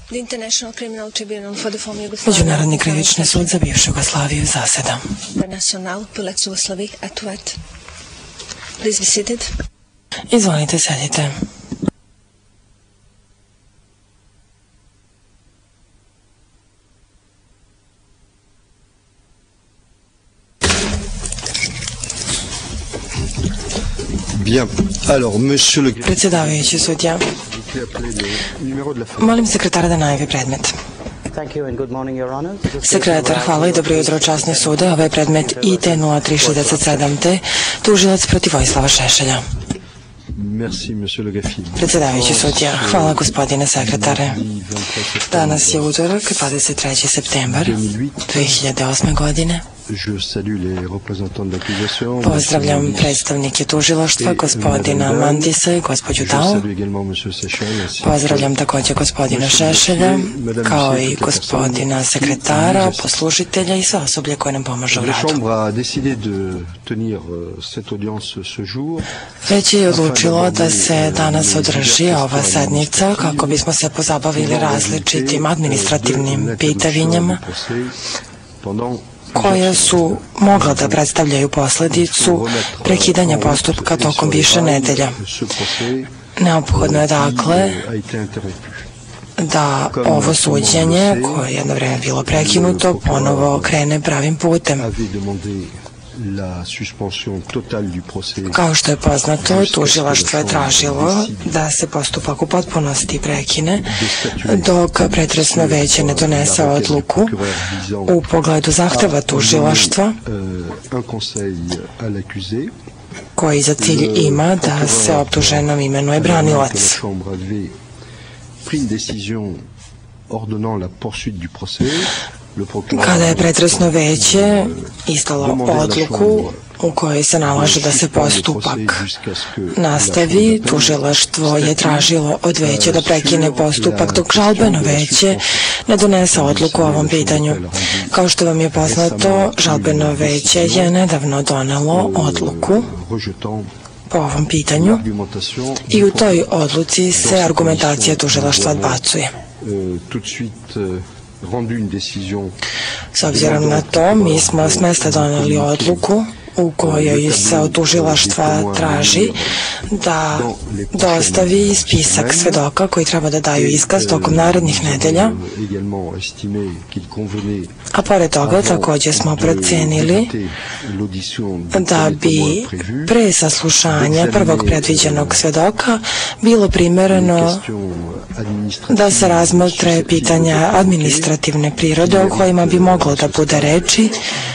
Međunarodni krivični sud za bivšu Jugoslaviju zaseda. Izvolite, sedite. Predsjedavajući sudija, molim sekretara da najavi predmet. Sekretar, hvala i dobro jutro, časni sude. Ovaj predmet IT0367T, tužilac protiv Vojislava Šešelja. Predsjedavajući sudija, hvala gospodine sekretare. Danas je utorak, 23. septembar 2008. godine. Pozdravljam predstavnike tužilaštva, gospodina Mandisa i gospođu Dao. Pozdravljam također gospodina Šešelja, kao i gospodina sekretara, poslužitelja i sve osoblje koje nam pomažu u radu. Već je odlučilo da se danas održi ova sednica kako bismo se pozabavili različitim administrativnim pitanjima koje su mogla da predstavljaju posledicu prekidanja postupka tokom više nedelja. Neophodno je dakle da ovo suđenje, koje je jedno vreme bilo prekinuto, ponovo krene pravim putem. Kao što je poznato, tužilaštvo je tražilo da se postupak u potpunosti prekine dok pretresno veće ne donese odluku u pogledu zahteva tužilaštva koji za cilj ima da se optuženom imenuje branilac. Kada je pretresno veće izdalo odluku u kojoj se nalaže da se postupak nastavi, tužilaštvo je tražilo od veća da prekine postupak dok žalbeno veće ne donese odluku o ovom pitanju. Kao što vam je poznato, žalbeno veće je nedavno donelo odluku po ovom pitanju i u toj odluci se argumentacija tužilaštva odbacuje. S obzirom na to, mi smo s mesta doneli odluku u kojoj se od tužilaštva traži da dostavi spisak svedoka koji treba da daju iskaz tokom narednih nedelja, a pored toga također smo procenili da bi pre saslušanja prvog predviđenog svedoka bilo primereno da se razmotre pitanja administrativne prirode o kojima bi moglo da bude reči,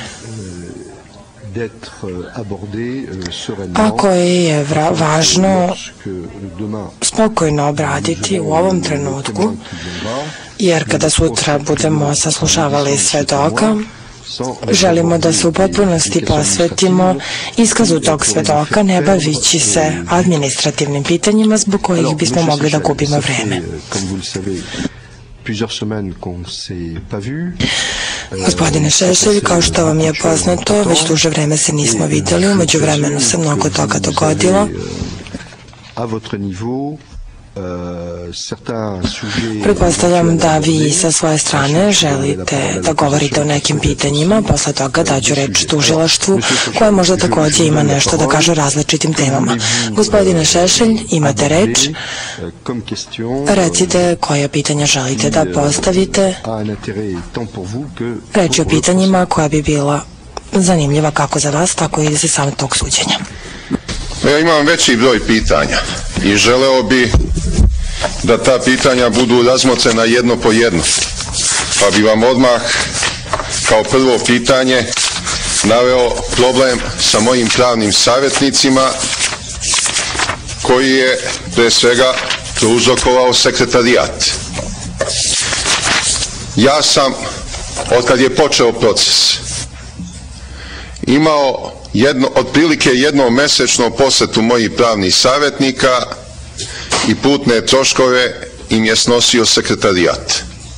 a koje je važno spokojno obraditi u ovom trenutku, jer kada sutra budemo saslušavali svedoka, želimo da se u potpunosti posvetimo iskazu tog svedoka, ne bavići se administrativnim pitanjima zbog kojih bismo mogli da gubimo vreme. Gospodine Šešelj, kao što vam je poznato, već duže vreme se nismo videli, u međuvremenu se mnogo toga dogodilo. Pretpostavljam da vi sa svoje strane želite da govorite o nekim pitanjima, posle toga daću reč tužilaštvu koje možda također ima nešto da kaže o različitim temama. Gospodine Šešelj, imate reč. Recite koja pitanja želite da postavite. Reč je o pitanjima koja bi bila zanimljiva kako za vas, tako i za sam tog suđenja. Ja imam veći broj pitanja i želeo bi da ta pitanja budu razmotrena jedno po jedno. Pa bi vam odmah kao prvo pitanje naveo problem sa mojim pravnim savjetnicima koji je pre svega prouzrokovao sekretarijat. Ja sam, otkad je počeo proces, imao otprilike jednomesečno posetu mojih pravnih savjetnika i putne troškove im je snosio sekretarijat.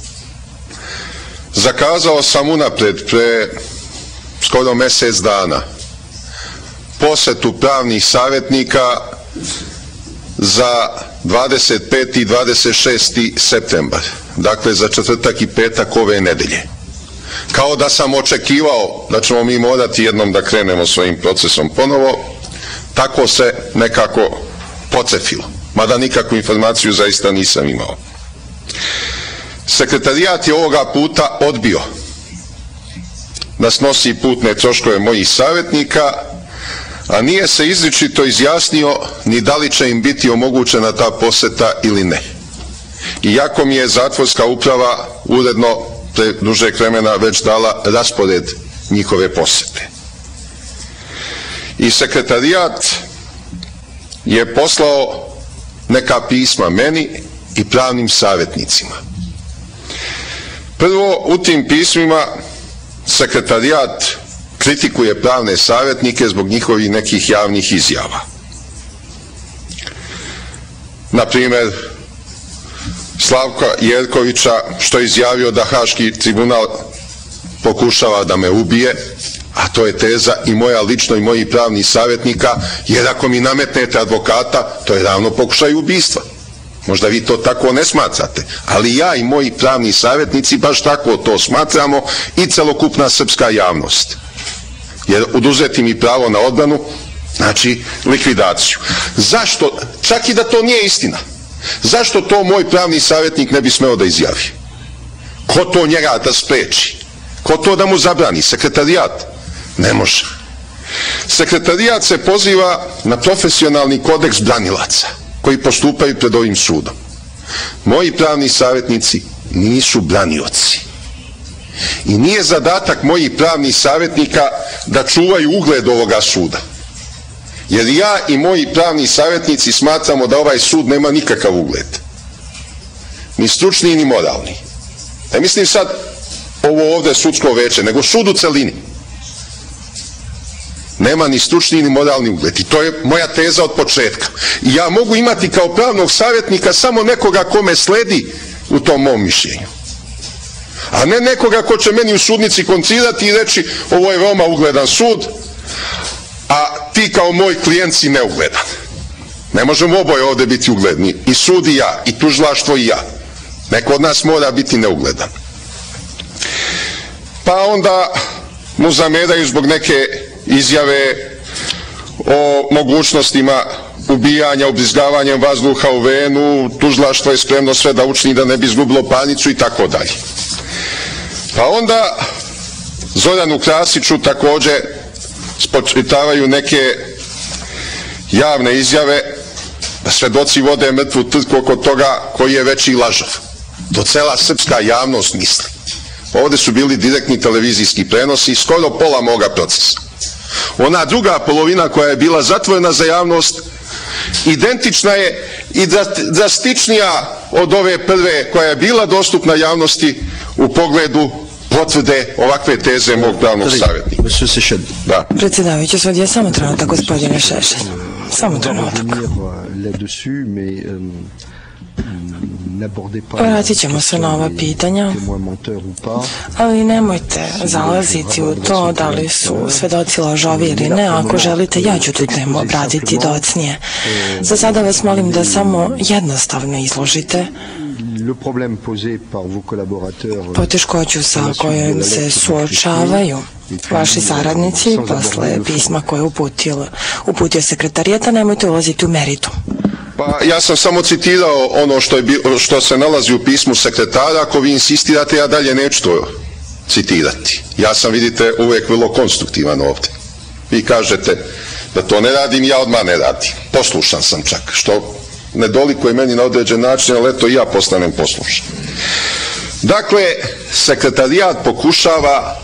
Zakazao sam unapred pre skoro mjesec dana posetu pravnih savjetnika za 25. i 26. septembar. dakle za četvrtak i petak ove nedelje. Kao da sam očekivao da ćemo mi morati jednom da krenemo svojim procesom ponovo, tako se nekako pocefilo, mada nikakvu informaciju zaista nisam imao. Sekretarijat je ovoga puta odbio da snosi putne troškove mojih savjetnika, a nije se izričito izjasnio ni da li će im biti omogućena ta poseta ili ne. Iako mi je zatvorska uprava uredno pre dužeg vremena već dala raspored njihove posete. I sekretarijat je poslao neka pisma meni i pravnim savjetnicima. Prvo, u tim pismima sekretarijat kritikuje pravne savjetnike zbog njihovih nekih javnih izjava. Na primjer, Slavka Jerkovića, što je izjavio da Haški tribunal pokušava da me ubije, a to je teza i moja lično i mojih pravnih savjetnika, jer ako mi nametnete advokata, to je ravno pokušaj ubistva. Možda vi to tako ne smatrate, ali ja i moji pravni savjetnici baš tako to smatramo i celokupna srpska javnost. Jer oduzeti mi pravo na odbranu znači likvidaciju. Zašto? Čak i da to nije istina. Zašto to moj pravni savjetnik ne bi smeo da izjavi? Ko to njega da spreči? Ko to da mu zabrani? Sekretarijat? Ne može. Sekretarijat se poziva na profesionalni kodeks branilaca koji postupaju pred ovim sudom. Moji pravni savjetnici nisu branioci. I nije zadatak mojih pravnih savjetnika da čuvaju ugled ovoga suda. Jer ja i moji pravni savjetnici smatramo da ovaj sud nema nikakav ugled. Ni stručni, ni moralni. Ne mislim sad ovo ovdje sudsko veće, nego sud u celini. Nema ni stručni, ni moralni ugled. I to je moja teza od početka. I ja mogu imati kao pravnog savjetnika samo nekoga kome sledi u tom mom mišljenju. A ne nekoga ko će meni u sudnici koncirati i reći ovo je veoma ugledan sud, a ti kao moj klijent si neugledan. Ne možemo oboje ovdje biti ugledni. I sud i ja, i tužilaštvo i ja. Neko od nas mora biti neugledan. Pa onda mu zameraju zbog neke izjave o mogućnostima ubijanja, ubrizgavanjem vazduha u venu, tužilaštvo je spremno sve da učini da ne bi izgubilo parnicu i tako dalje. Pa onda Zoranu Krasiću također spočitavaju neke javne izjave da svedoci vode mrtvu trku oko toga koji je veći lažov. To cela srpska javnost misli. Ovdje su bili direktni televizijski prenosi, skoro pola moga procesa. Ona druga polovina koja je bila zatvorena za javnost, identična je i drastičnija od ove prve koja je bila dostupna javnosti u pogledu potvrde ovakve teze mog pravnog savjetnika. Da. Predsjedavajući, sudija, samo trenutak, gospodine Šešelj. Samo trenutak. Vratit ćemo se na ova pitanja, ali nemojte zalaziti u to da li su svedoci lažovi ili ne. Ako želite, ja ću tu temu obraditi docnije. Za sada vas molim da samo jednostavno izložite poteškoću sa kojom se suočavaju vaši saradnici posle pisma koje je uputio sekretarijat, a nemojte ulaziti u meritum. Pa ja sam samo citirao ono što se nalazi u pismu sekretara. Ako vi insistirate, ja dalje neću to citirati. Ja sam, vidite, uvijek vrlo konstruktivan ovdje. Vi kažete da to ne radim, ja odmah ne radim. Poslušan sam čak, što ne dolikuje meni na određen način, ali eto i ja postanem poslušan. Dakle, sekretarijat pokušava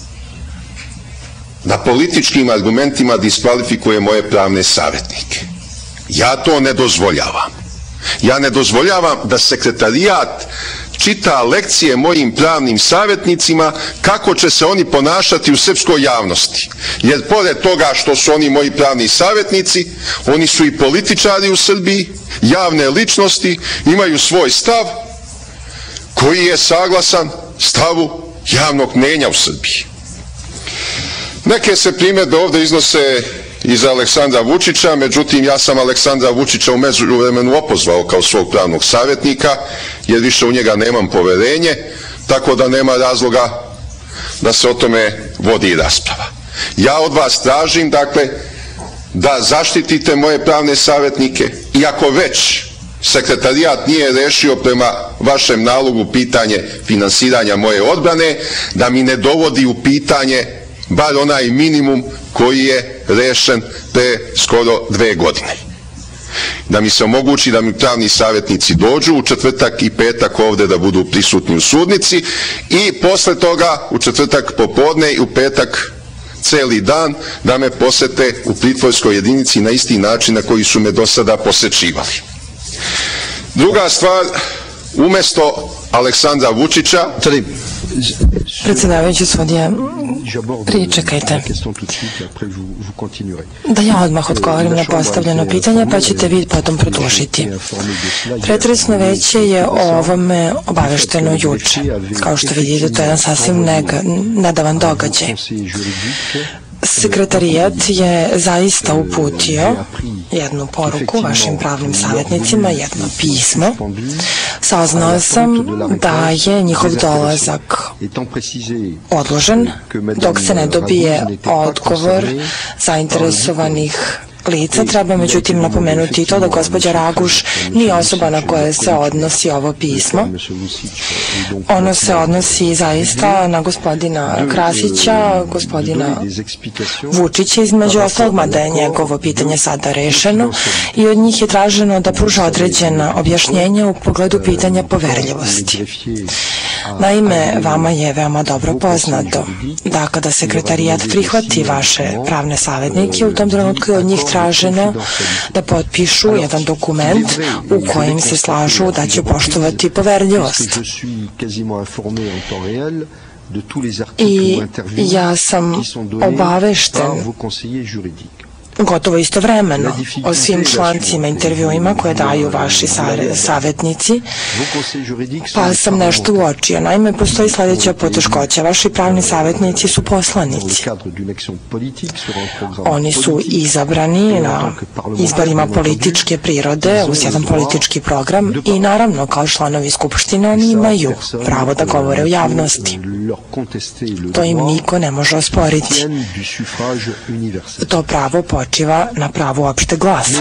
da političkim argumentima diskvalifikuje moje pravne savjetnike. Ja to ne dozvoljavam. Ja ne dozvoljavam da sekretarijat čita lekcije mojim pravnim savjetnicima kako će se oni ponašati u srpskoj javnosti. Jer pored toga što su oni moji pravni savjetnici, oni su i političari u Srbiji, javne ličnosti, imaju svoj stav koji je saglasan stavu javnog mnjenja u Srbiji. Neke se primjedbe ovdje iznose i za Aleksandra Vučića, međutim ja sam Aleksandra Vučića u međuvremenu opozvao kao svog pravnog savjetnika, jer više u njega nemam poverenje, tako da nema razloga da se o tome vodi rasprava. Ja od vas tražim, dakle, da zaštitite moje pravne savjetnike, i ako već sekretarijat nije rešio prema vašem nalogu pitanje finansiranja moje odbrane, da mi ne dovodi u pitanje bar onaj minimum koji je rešen pre skoro 2 godine. Da mi se omogući da mi pravni savjetnici dođu u četvrtak i petak ovde, da budu prisutni u sudnici, i posle toga u četvrtak popodne i u petak celi dan da me posete u pritvorskoj jedinici na isti način na koji su me do sada posećivali. Druga stvar, umesto Aleksandra Vučića... Predsjedavajući sudija, pričekajte. Da ja odmah odgovorim na postavljeno pitanje, pa ćete vi potom produžiti. Pretresno veće je o ovome obavešteno juče. Kao što vidite, to je jedan sasvim nedavan događaj. Sekretarijat je zaista uputio jednu poruku vašim pravnim savjetnicima, jedno pismo. Saznao sam da je njihov dolazak odložen dok se ne dobije odgovor zainteresovanih lica. Treba međutim napomenuti i to da gospođa Raguš nije osoba na koje se odnosi ovo pismo. Ono se odnosi zaista na gospodina Krasića, gospodina Vučića između ostalog, mada je njegovo pitanje sada rešeno, i od njih je traženo da pruža određena objašnjenja u pogledu pitanja poverljivosti. Naime, vama je veoma dobro poznato da kada sekretarijat prihvati vaše pravne savjetnike, u tom trenutku je od njih traženo da potpišu jedan dokument u kojem se slažu da će poštovati poverljivost. I ja sam obavešten gotovo istovremeno o svim člancima, intervjuima koje daju vaši savjetnici, pa sam nešto uočio. Naime, postoji sljedeća poteškoća. Vaši pravni savjetnici su poslanici. Oni su izabrani na izborima političke prirode uz jedan politički program i naravno kao članovi Skupštine oni imaju pravo da govore u javnosti. To im niko ne može osporiti. To pravo počiva na pravu opšte glasa.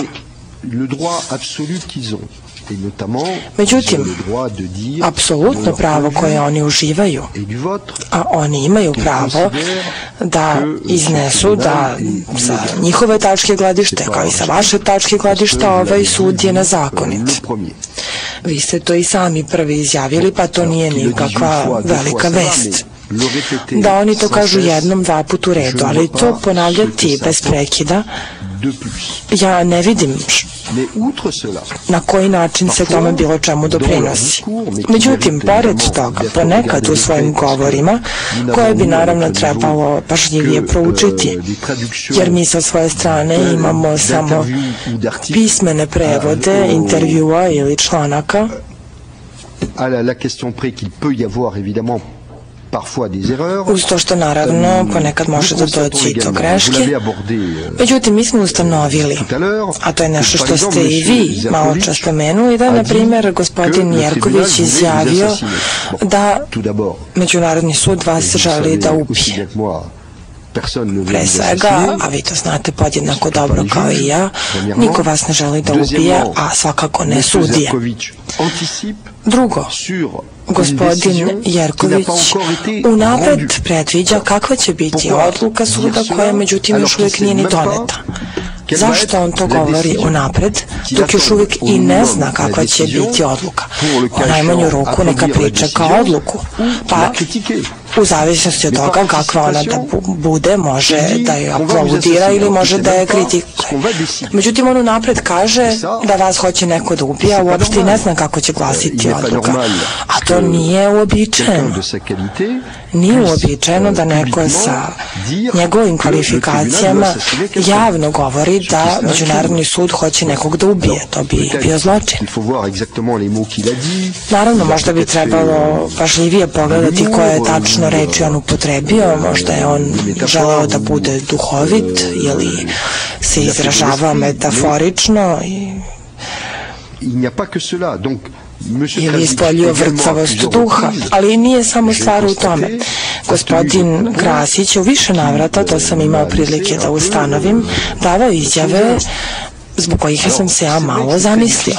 Međutim, apsolutno pravo koje oni uživaju, a oni imaju pravo da iznesu da sa njihove tačke gledište, kao i sa vaše tačke gledišta, ovaj sud je nezakonit. Vi ste to i sami prvi izjavili, pa to nije nikakva velika vest. Da oni to kažu jednom, 2 puta u redu, ali to ponavljati bez prekida, ja ne vidim na koji način se tome bilo čemu doprinosi. Međutim, pored toga, ponekad u svojim govorima, koje bi naravno trebalo pažljivije proučiti, jer mi sa svoje strane imamo samo pismene prevode, intervjua ili članaka, uz to što naravno ponekad može da doći do greške. Međutim, mi smo ustanovili, a to je nešto što ste i vi malo čas spomenuli, da je, na primjer, gospodin Jerković izjavio da Međunarodni sud vas želi da ubije. Pre svega, a vi to znate podjednako dobro kao i ja, niko vas ne želi da ubije, a svakako ne sudije. Drugo, gospodin Jerković unapred predviđa kakva će biti odluka suda koja međutim još uvijek nije ni doneta. Zašto on to govori unapred, dok još uvijek i ne zna kakva će biti odluka? U najmanju ruku neka pričeka odluku, pa u zavisnosti od toga kakva ona da bude, može da je aplaudira ili može da je kritikuje. Međutim, on unapred kaže da vas hoće neko da ubije, a uopšte ne zna kako će glasiti odluka. A to nije uobičajeno. Nije uobičajeno da neko sa njegovim kvalifikacijama javno govori da Međunarodni sud hoće nekog da ubije. To bi bio zločin. Naravno, možda bi trebalo pažljivije pogledati koje je tačno tačno reči on upotrebio, možda je on želeo da bude duhovit ili se izražavao metaforično ili ispoljio vrcavost duha, ali nije samo stvar u tome. Gospodin Krasić u više navrata, to sam imao prilike da ustanovim, davao izjave zbog kojih sam se ja malo zamislio.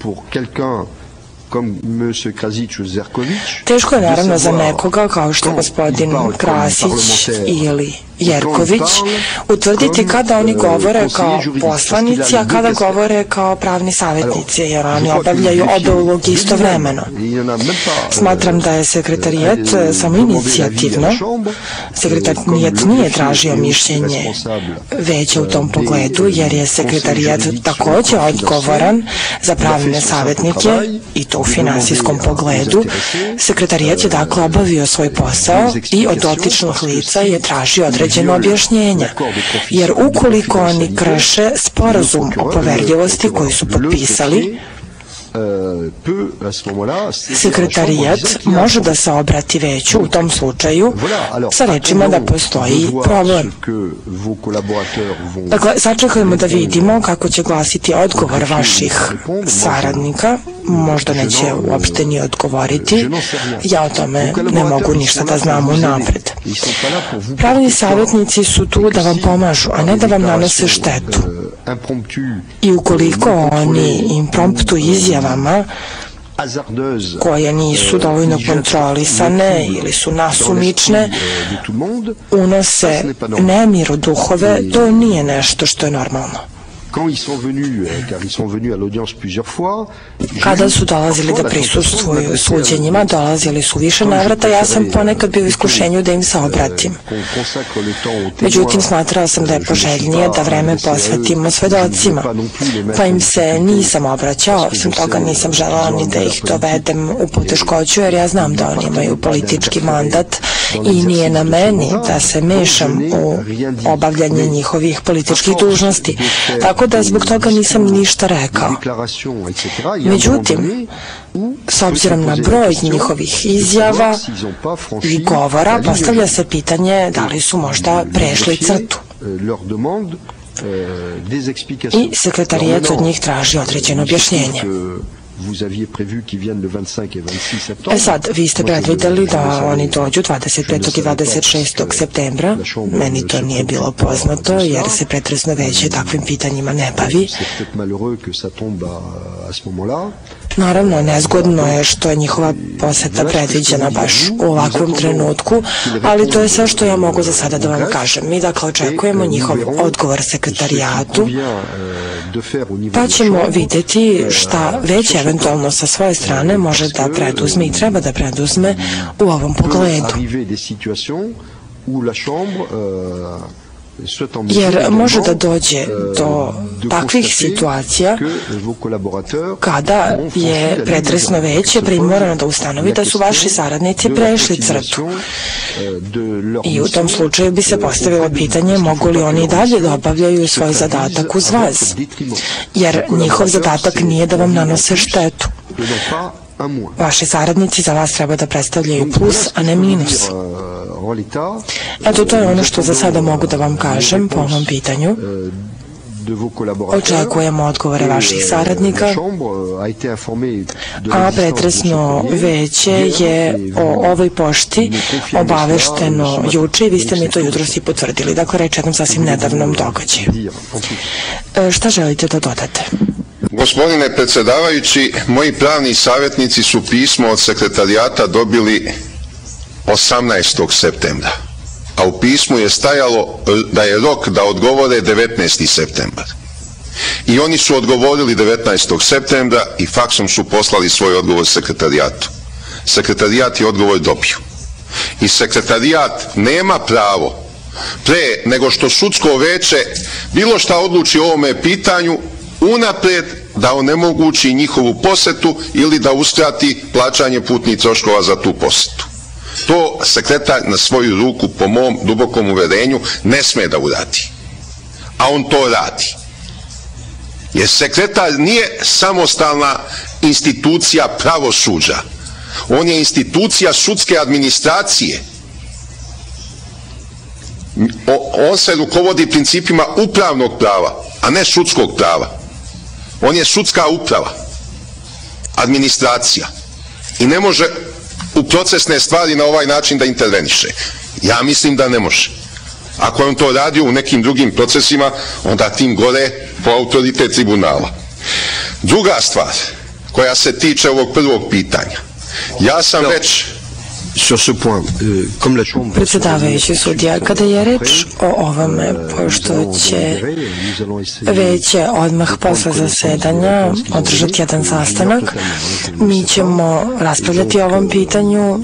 Teško je naravno za nekoga kao što je gospodin Krasić ili Jerković utvrditi kada oni govore kao poslanici, a kada govore kao pravni savjetnici, jer oni obavljaju obe uloge istovremeno. Smatram da je sekretarijat samoinicijativno, sekretarijat nije tražio mišljenje veća u tom pogledu, jer je sekretarijat također odgovoran za pravne savjetnike i to u finansijskom pogledu. Sekretarijat je dakle obavio svoj posao i od dotičnih lica je tražio određeno objašnjenja, jer ukoliko oni krše sporazum o poverljivosti koji su potpisali, sekretarijat može da se obrati veću u tom slučaju sa rečima da postoji problem. Dakle, sačekajmo da vidimo kako će glasiti odgovor vaših saradnika, možda neće uopšte ni odgovoriti, ja o tome ne mogu ništa da znam unapred. Pravni savjetnici su tu da vam pomažu, a ne da vam nanose štetu. I ukoliko oni impromptu izjavama koje nisu dovoljno kontrolisane ili su nasumične, unose nemir u duhove, to nije nešto što je normalno. Kada su dolazili da prisustvuju suđenjima, dolazili su više navrata, ja sam ponekad bio u iskušenju da im se obratim. Međutim, smatrao sam da je poželjnije da vreme posvetimo svedocima, pa im se nisam obraćao, osim toga nisam želala ni da ih dovedem u poteškoću, jer ja znam da oni imaju politički mandat i nije na meni da se mešam u obavljanje njihovih političkih dužnosti. Tako da zbog toga nisam ništa rekao. Međutim, s obzirom na broj njihovih izjava i govora, postavlja se pitanje da li su možda prešli crtu. I sekretarijat od njih traži određeno objašnjenje. Sad, vi ste predvideli da oni dođu 25. i 26. septembra. Meni to nije bilo poznato, jer se pretresno veće takvim pitanjima ne bavi. Naravno, nezgodno je što je njihova poseta predviđena baš u ovakvom trenutku, ali to je sve što ja mogu za sada da vam kažem. Mi dakle očekujemo njihov odgovor sekretarijatu, pa ćemo vidjeti šta već eventualno sa svoje strane može da preduzme i treba da preduzme u ovom pogledu. Jer može da dođe do takvih situacija kada je pretresno veće primorano da ustanovi da su vaši saradnici prešli crtu. I u tom slučaju bi se postavilo pitanje mogu li oni dalje da obavljaju svoj zadatak uz vas, jer njihov zadatak nije da vam nanose štetu. Vaši saradnici za vas treba da predstavljaju plus, a ne minus. Eto, to je ono što za sada mogu da vam kažem po ovom pitanju. Očekujemo odgovore vaših saradnika, a pretresno veće je o ovoj pošti obavešteno juče i vi ste mi to jutros i potvrdili. Dakle, reč jednom sasvim nedavnom događaju. Šta želite da dodate? Gospodine predsjedavajući, moji pravni savjetnici su pismo od sekretarijata dobili 18. septembra, a u pismu je stajalo da je rok da odgovore 19. septembar. I oni su odgovorili 19. septembra i faksom su poslali svoj odgovor sekretarijatu. Sekretarijat je odgovor dobio. I sekretarijat nema pravo pre nego što sudsko veće bilo šta odluči o ovome pitanju unapred da onemogući njihovu posetu ili da uskrati plaćanje putnih troškova za tu posetu. To sekretar na svoju ruku, po mom dubokom uverenju, ne sme da uradi. A on to radi. Jer sekretar nije samostalna institucija pravosuđa. On je institucija sudske administracije On se rukovodi principima upravnog prava, a ne sudskog prava. On je sudska uprava, administracija i ne može u procesne stvari na ovaj način da interveniše. Ja mislim da ne može. Ako je on to radio u nekim drugim procesima, onda tim gore po autoritet tribunala. Druga stvar koja se tiče ovog prvog pitanja. Ja sam već... Predsjedavajući sudija, kada je reč o ovome, pošto će veće odmah posle zasedanja održati jedan sastanak, mi ćemo raspravljati o ovom pitanju,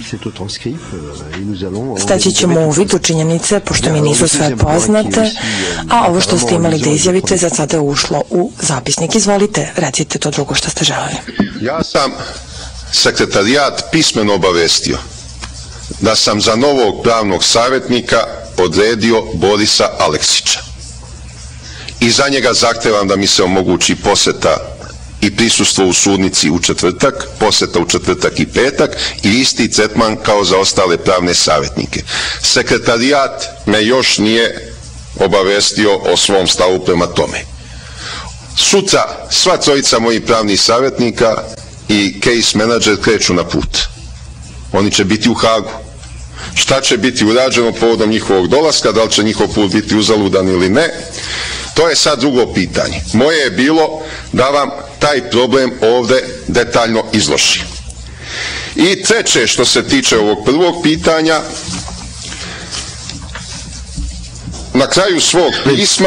steći ćemo uvid u činjenice, pošto mi nisu sve poznate, a ovo što ste imali da izjavite za sada je ušlo u zapisnik. Izvolite, recite to drugo što ste želeli. Ja sam sekretarijat pismeno obavestio da sam za novog pravnog savjetnika odredio Borisa Aleksića. I za njega zahtevam da mi se omogući poseta i prisustvo u sudnici u četvrtak, poseta u četvrtak i petak i isti tretman kao za ostale pravne savjetnike. Sekretarijat me još nije obavestio o svom stavu prema tome. Sutra sva trojica mojih pravnih savjetnika i case manager kreću na put. Oni će biti u Hagu. Šta će biti urađeno povodom njihovog dolaska, da li će njihov put biti uzaludan ili ne, to je sad drugo pitanje. Moje je bilo da vam taj problem ovde detaljno izložim. I treće, što se tiče ovog prvog pitanja, na kraju svog pisma...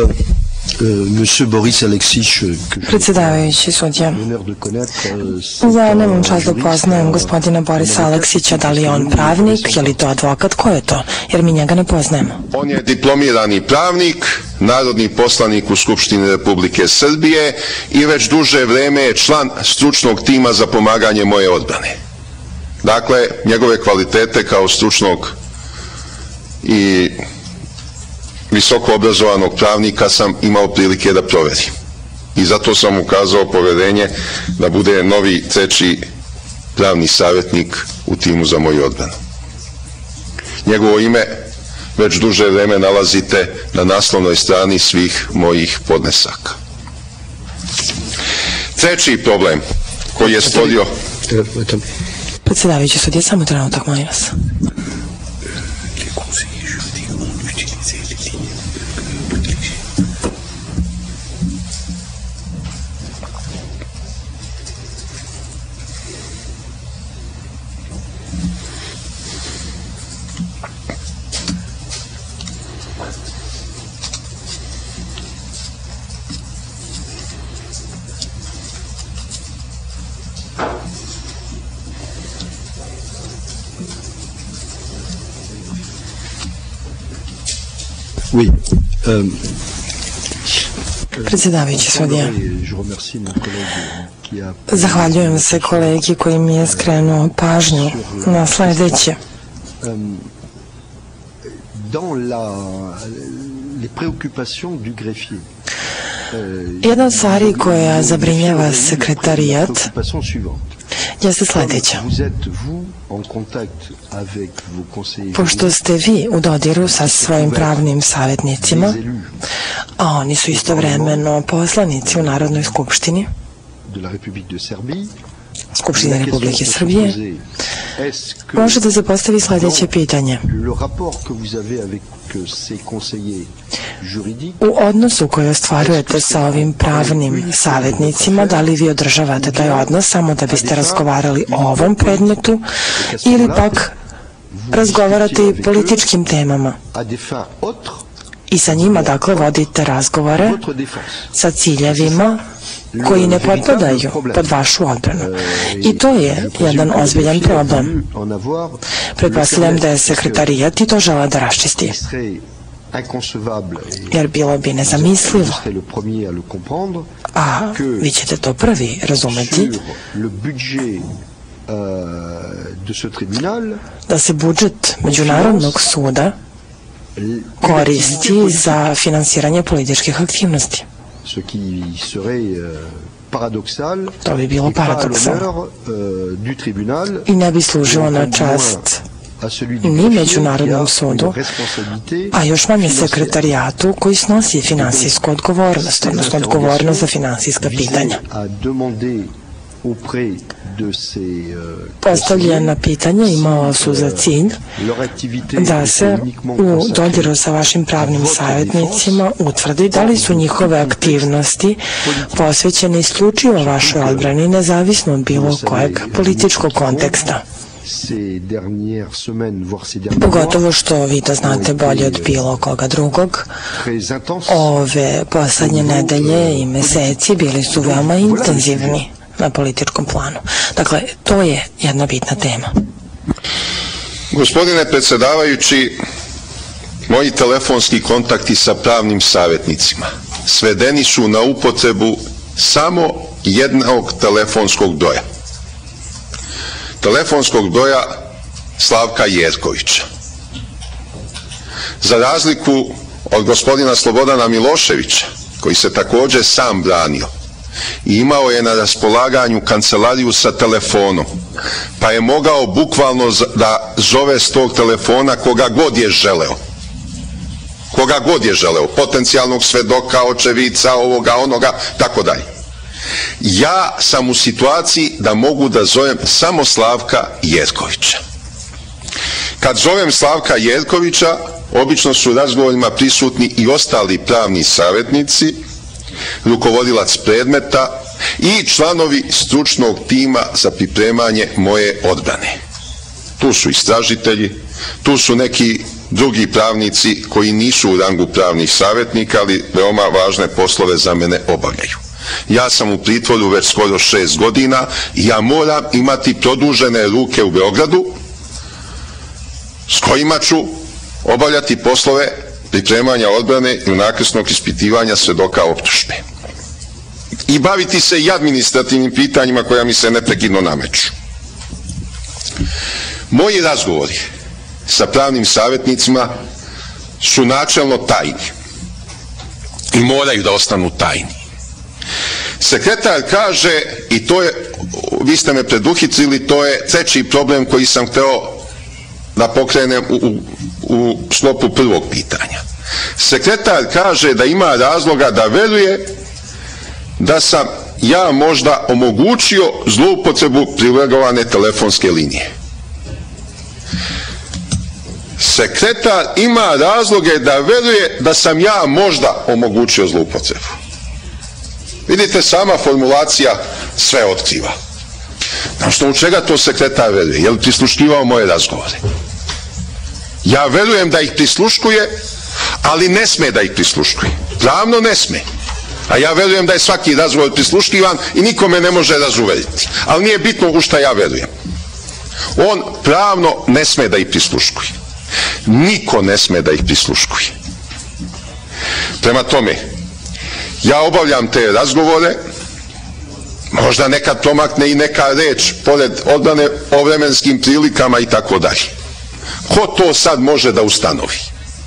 Predsjedavajući sudija, ja nemam čast da poznajem gospodina Borisa Aleksića, da li je on pravnik, je li to advokat, ko je to, jer mi njega ne poznajemo. On je diplomirani pravnik, narodni poslanik u Skupštini Republike Srbije i već duže vreme je član stručnog tima za pomaganje moje odbrane. Dakle, njegove kvalitete kao stručnog i visoko obrazovanog pravnika sam imao prilike da proverim. I zato sam ukazao poverenje da bude novi treći pravni savjetnik u timu za moju odbranu. Njegovo ime već duže vreme nalazite na naslovnoj strani svih mojih podnesaka. Treći problem koji je stvorio... Predsjedavajući sudija, samo trenutak, molim vas. Predsjedavajući sudija, zahvaljujem se kolegi koji mi je skrenuo pažnju na sljedeće. Jedna od stvari koja zabrinjava sekretarijat jeste sljedeća. Pošto ste vi u dodiru sa svojim pravnim savjetnicima, a oni su istovremeno poslanici u Narodnoj skupštini, Skupštine Republike Srbije, možete se postaviti sljedeće pitanje. U odnosu koji ostvarujete sa ovim pravnim savjetnicima, da li vi održavate taj odnos samo da biste razgovarali o ovom predmetu ili pak razgovarate i političkim temama i sa njima dakle vodite razgovore sa ciljevima koji ne potpadaju pod vašu odbranu. I to je jedan ozbiljan problem. Pretpostavljam da je sekretarijat i to žele da raščisti. Jer bilo bi nezamislivo, a vi ćete to prvi razumeti, da se budžet Međunarodnog suda koristi za finansiranje političkih aktivnosti. To bi bilo paradoksalno i ne bi služilo na čast ni Međunarodnom sudu, a još manje sekretarijatu koji snosi finansijsku odgovornost, odnosno odgovornost za finansijska pitanja. Postavljena pitanja imala su za cilj da se u dodiru sa vašim pravnim savjetnicima utvrdi da li su njihove aktivnosti posvećene isključivo vašoj odbrani, nezavisno od bilo kojeg političkog konteksta. Pogotovo što vi to znate bolje od bilo koga drugog. Ove poslednje nedelje i meseci bili su veoma intenzivni na političkom planu. Dakle, to je jedna bitna tema. Gospodine predsjedavajući, moji telefonski kontakti sa pravnim savjetnicima svedeni su na upotrebu samo jednog telefonskog broja. Telefonskog broja Slavka Jerkovića. Za razliku od gospodina Slobodana Miloševića, koji se također sam branio i imao je na raspolaganju kancelariju sa telefonom, pa je mogao bukvalno da zove s tog telefona koga god je želeo. Koga god je želeo, potencijalnog svedoka, očevica, ovoga, onoga, tako dalje. Ja sam u situaciji da mogu da zovem samo Slavka Jerkovića. Kad zovem Slavka Jerkovića, obično su u razgovorima prisutni i ostali pravni savjetnici, rukovodilac predmeta i članovi stručnog tima za pripremanje moje odbrane. Tu su istražitelji, tu su neki drugi pravnici koji nisu u rangu pravnih savjetnika, ali veoma važne poslove za mene obavljaju. Ja sam u pritvoru već skoro 6 godina i ja moram imati produžene ruke u Beogradu s kojima ću obavljati poslove pripremanja odbrane i unakrsnog ispitivanja svedoka optužbe. I baviti se i administrativnim pitanjima koja mi se neprekidno nameću. Moji razgovori sa pravnim savjetnicima su načelno tajni i moraju da ostanu tajni. Sekretar kaže, i to je, vi ste me preduhitrili, to je treći problem koji sam hteo da pokrenem u sklopu prvog pitanja. Sekretar kaže da ima razloga da veruje da sam ja možda omogućio zloupotrebu privilegovane telefonske linije. Sekretar ima razloge da veruje da sam ja možda omogućio zloupotrebu. Vidite, sama formulacija sve otkriva. Na osnovu čega to sekretar veruje? Je li prisluškivao moje razgovore? Ja verujem da ih prisluškuje, ali ne sme da ih prisluškuje. Pravno ne sme. A ja verujem da je svaki razgovor prisluškivan i nikome ne može razuveriti. Ali nije bitno u šta ja verujem. On pravno ne sme da ih prisluškuje. Niko ne sme da ih prisluškuje. Prema tome, ja obavljam te razgovore, možda nekad promakne i neka reč pored odbrane o vremenskim prilikama i tako dalje. Ko to sad može da ustanovi?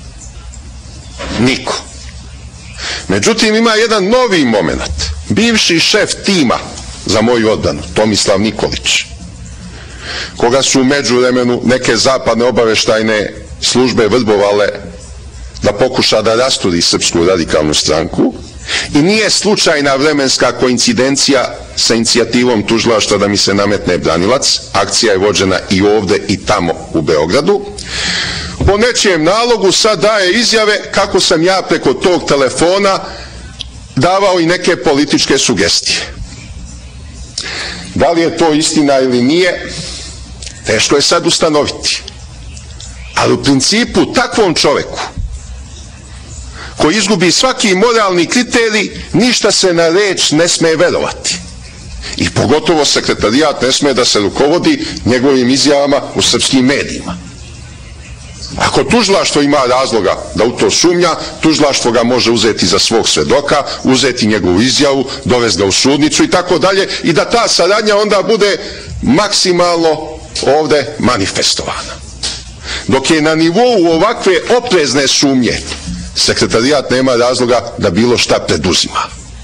Niko. Međutim, ima jedan novi moment. Bivši šef tima za moju odbranu, Tomislav Nikolić, koga su u međuvremenu neke zapadne obaveštajne službe vrbovale da pokuša da rasturi Srpsku radikalnu stranku, i nije slučajna vremenska koincidencija sa inicijativom tužilaštva da mi se nametne branilac. Akcija je vođena i ovde i tamo u Beogradu. Po nečijem nalogu sad daje izjave kako sam ja preko tog telefona davao i neke političke sugestije. Da li je to istina ili nije, teško je sad ustanoviti. Ali u principu takvom čoveku koji izgubi svaki moralni kriterij, ništa se na reč ne sme verovati. I pogotovo sekretarijat ne sme da se rukovodi njegovim izjavama u srpskim medijima. Ako tužilaštvo ima razloga da u to sumnja, tužilaštvo ga može uzeti za svog svedoka, uzeti njegovu izjavu, dovesti ga u sudnicu i tako dalje, i da ta saradnja onda bude maksimalno ovde manifestovana. Dok je na nivou ovakve oprezne sumnje, sekretarijat nema razloga da bilo šta preduzima.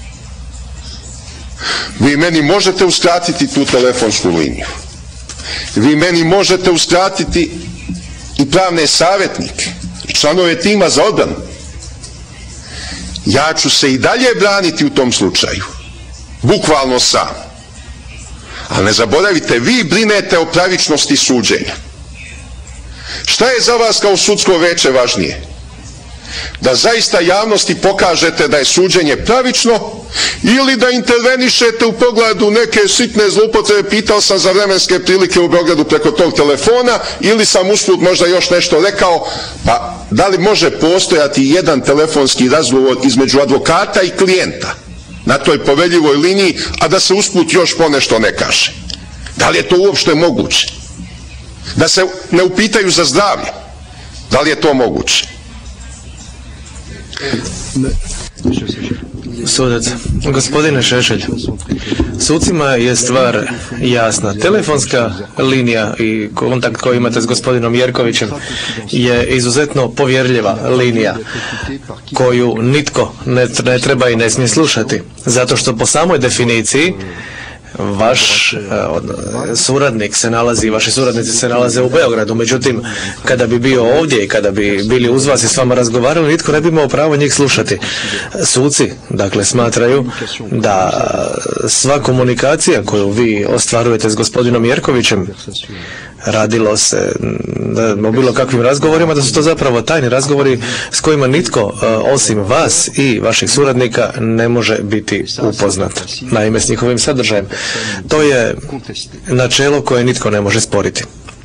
Vi meni možete uskratiti tu telefonsku liniju. Vi meni možete uskratiti i pravne savjetnike i članove tima za odbranu, ja ću se i dalje braniti u tom slučaju, bukvalno sam. Ali ne zaboravite, vi brinete o pravičnosti suđenja. Šta je za vas kao sudsko veće važnije? Da zaista javnosti pokažete da je suđenje pravično ili da intervenišete u pogledu neke sitne zloupotrebe? Pitao sam za vremenske prilike u Beogradu preko tog telefona, ili sam usput možda još nešto rekao, pa da li može postojati jedan telefonski razgovor između advokata i klijenta na toj poveljivoj liniji, a da se usput još ponešto ne kaže? Da li je to uopšte moguće? Da se ne upitaju za zdravlje? Da li je to moguće? Sudac, gospodine Šešelj, sucima je stvar jasna. Telefonska linija i kontakt koji imate s gospodinom Jerkovićem je izuzetno povjerljiva linija koju nitko ne treba i ne smije slušati, zato što po samoj definiciji vaš suradnik se nalazi, vaši suradnici se nalaze u Beogradu. Međutim, kada bi bio ovdje i kada bi bili uz vas i s vama razgovarali, nitko ne bi imao pravo njih slušati. Suci, dakle, smatraju da sva komunikacija koju vi ostvarujete s gospodinom Jerkovićem, radilo se o bilo kakvim razgovorima, da su to zapravo tajni razgovori s kojima nitko osim vas i vaših suradnika ne može biti upoznat. Naime, s njihovim sadržajem. To je načelo koje nitko ne može sporiti.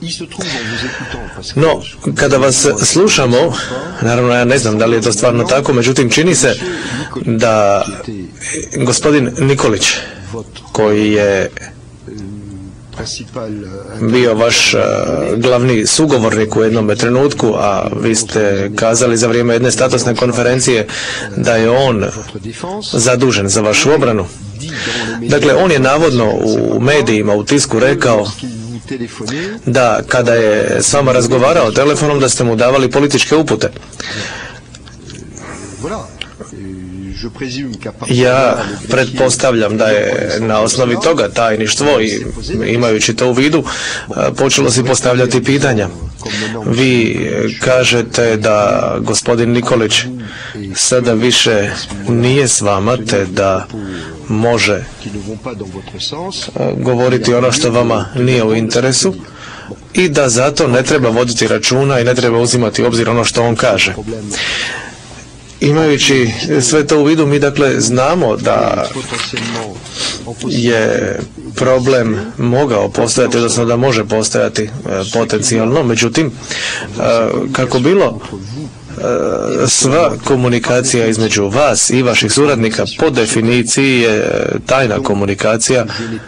No, kada vas slušamo, naravno ja ne znam da li je to stvarno tako, međutim čini se da gospodin Nikolić, koji je bio vaš glavni sugovornik u jednom trenutku, a vi ste kazali za vrijeme jedne statusne konferencije da je on zadužen za vašu obranu. Dakle, on je navodno u medijima, u tisku rekao da kada je s vama razgovarao telefonom da ste mu davali političke upute. Ja pretpostavljam da je na osnovi toga tajništvo i imajući to u vidu počelo si postavljati pitanja. Vi kažete da gospodin Nikolić sada više nije s vama, te da može govoriti ono što vama nije u interesu i da zato ne treba voditi računa i ne treba uzimati u obzir ono što on kaže. Imajući sve to u vidu, mi dakle znamo da je problem mogao postojati, odnosno da može postojati potencijalno, međutim, kako bilo, sva komunikacija između vas i vaših suradnika po definiciji je tajna komunikacija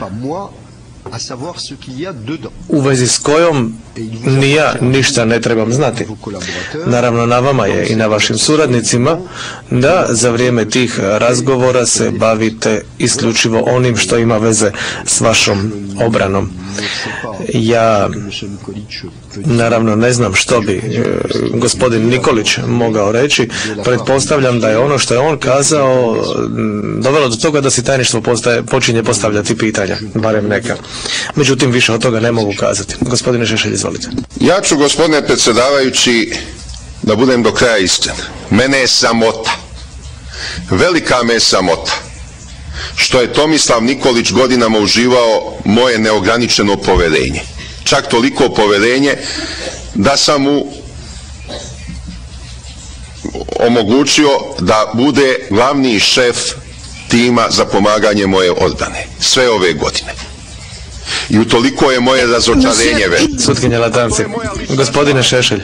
u vezi s kojom ni ja ništa ne trebam znati. Naravno, na vama je i na vašim suradnicima da za vrijeme tih razgovora se bavite isključivo onim što ima veze s vašom obranom. Ja naravno ne znam što bi gospodin Nikolić mogao reći. Pretpostavljam da je ono što je on kazao dovelo do toga da si tajništvo počinje postavljati pitanja, barem neka. Međutim, više od toga ne mogu kazati. Gospodine Šešelj, izvolite. Ja ću, gospodine predsjedavajući, da budem do kraja iskren. Mene je sramota, velika me je sramota, što je Tomislav Nikolić godinama uživao moje neograničeno poverenje. Čak toliko poverenje da sam mu omogućio da bude glavni šef tima za pomaganje moje odbrane sve ove godine. I utoliko je moje razočarenje veliko. Sutkinja Latanci, gospodine Šešelj,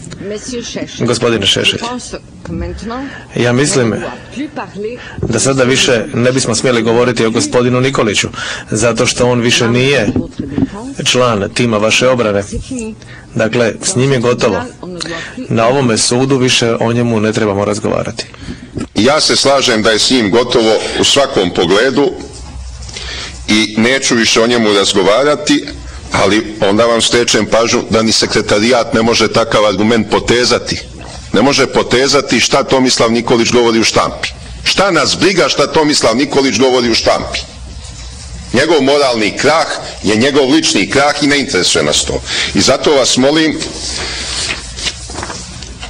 ja mislim da sada više ne bismo smjeli govoriti o gospodinu Nikoliću, zato što on više nije član tima vaše obrane. Dakle, s njim je gotovo. Na ovome sudu više o njemu ne trebamo razgovarati. Ja se slažem da je s njim gotovo u svakom pogledu i neću više o njemu razgovarati, ali onda vam skrećem pažnju da ni sekretarijat ne može takav argument potezati. Ne može potezati šta Tomislav Nikolić govori u štampi. Šta nas briga šta Tomislav Nikolić govori u štampi? Njegov moralni krah je njegov lični krah i ne interesuje nas to. I zato vas molim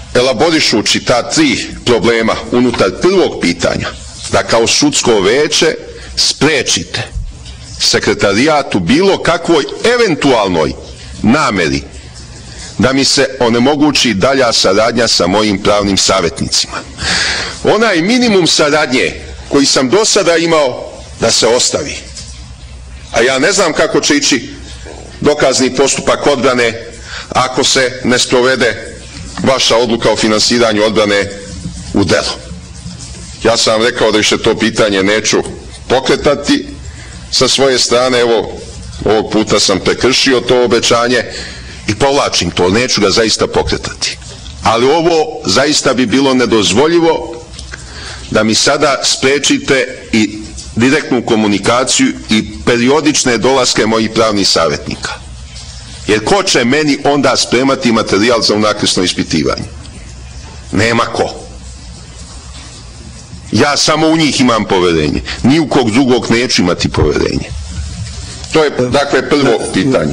elaborišući ta 3 problema unutar prvog pitanja, da kao sudsko veće sprečite sekretarijat u bilo kakvoj eventualnoj nameri da mi se onemogući dalja saradnja sa mojim pravnim savjetnicima. Onaj minimum saradnje koji sam do sada imao da se ostavi. A ja ne znam kako će ići dokazni postupak odbrane ako se ne sprovede vaša odluka o finansiranju odbrane u delo. Ja sam rekao da više to pitanje neću pokretati sa svoje strane, evo ovog puta sam prekršio to obećanje i povlačim to, neću ga zaista pokretati. Ali ovo zaista bi bilo nedozvoljivo da mi sada sprečite i direktnu komunikaciju i periodične dolaske mojih pravnih savjetnika. Jer ko će meni onda spremati materijal za unakrsno ispitivanje? Nema ko. Ja samo u njih imam poverenje. Ni u kog drugog neću imati poverenje. To je, dakle, prvo pitanje.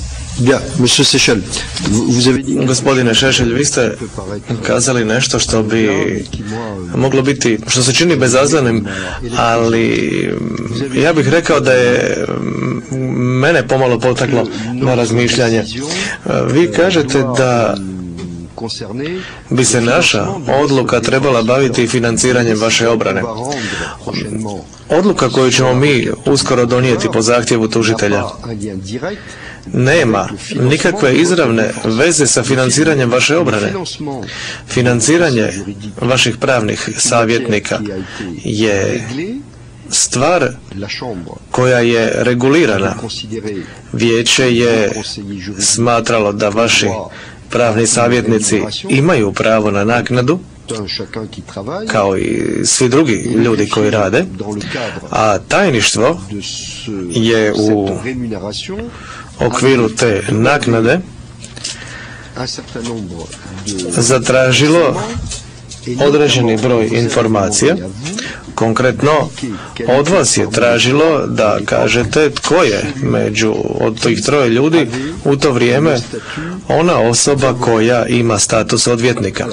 Gospodine Šešelj, vi ste kazali nešto što bi moglo biti, što se čini bezazlenim, ali ja bih rekao da je mene pomalo potaklo na razmišljanje. Vi kažete da bi se naša odluka trebala baviti financiranjem vaše obrane. Odluka koju ćemo mi uskoro donijeti po zahtjevu tužitelja nema nikakve izravne veze sa financiranjem vaše obrane. Financiranje vaših pravnih savjetnika je stvar koja je regulirana. Vijeće je smatralo da vaši pravni savjetnici imaju pravo na naknadu, kao i svi drugi ljudi koji rade, a tajništvo je u okviru te naknade zatražilo određeni broj informacija. Konkretno, od vas je tražilo da kažete tko je od tih 3 ljudi u to vrijeme ona osoba koja ima status odvjetnika.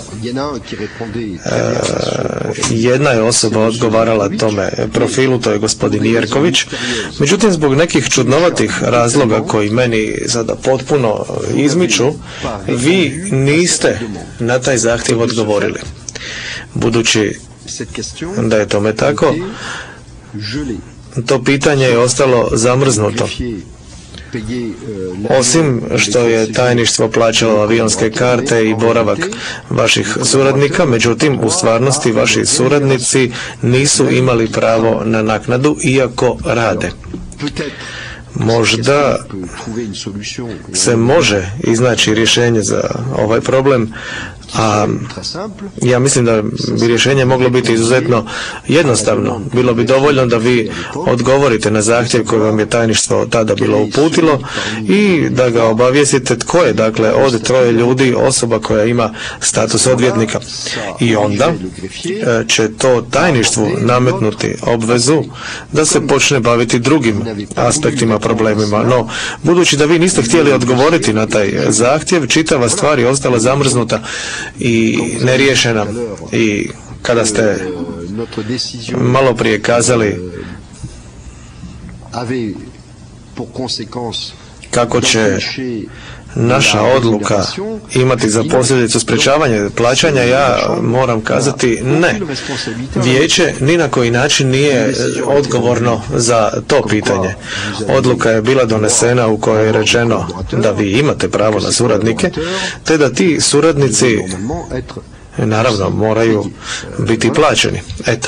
Jedna je osoba odgovarala tome profilu, to je gospodin Jerković. Međutim, zbog nekih čudnovatih razloga koji meni sada potpuno izmiču, vi niste na taj zahtjev odgovorili. Budući da je tome tako, to pitanje je ostalo zamrznuto. Osim što je tajništvo plaćalo avionske karte i boravak vaših suradnika, međutim, u stvarnosti vaši suradnici nisu imali pravo na naknadu, iako rade. Možda se može iznaći rješenje za ovaj problem, a ja mislim da bi rješenje moglo biti izuzetno jednostavno. Bilo bi dovoljno da vi odgovorite na zahtjev koji vam je tajništvo tada bilo uputilo i da ga obavijestite tko je, dakle, od 3 ljudi osoba koja ima status odvjetnika. I onda će to tajništvu nametnuti obvezu da se počne baviti drugim aspektima, problemima. No, budući da vi niste htjeli odgovoriti na taj zahtjev, čitava stvar je ostala zamrznuta i neriješena. I kada ste malo prije kazali kako će naša odluka imati za posljedicu sprečavanje plaćanja, ja moram kazati ne. Vijeće ni na koji način nije odgovorno za to pitanje. Odluka je bila donesena u kojoj je rečeno da vi imate pravo na suradnike, te da ti suradnici naravno moraju biti plaćeni. Eto.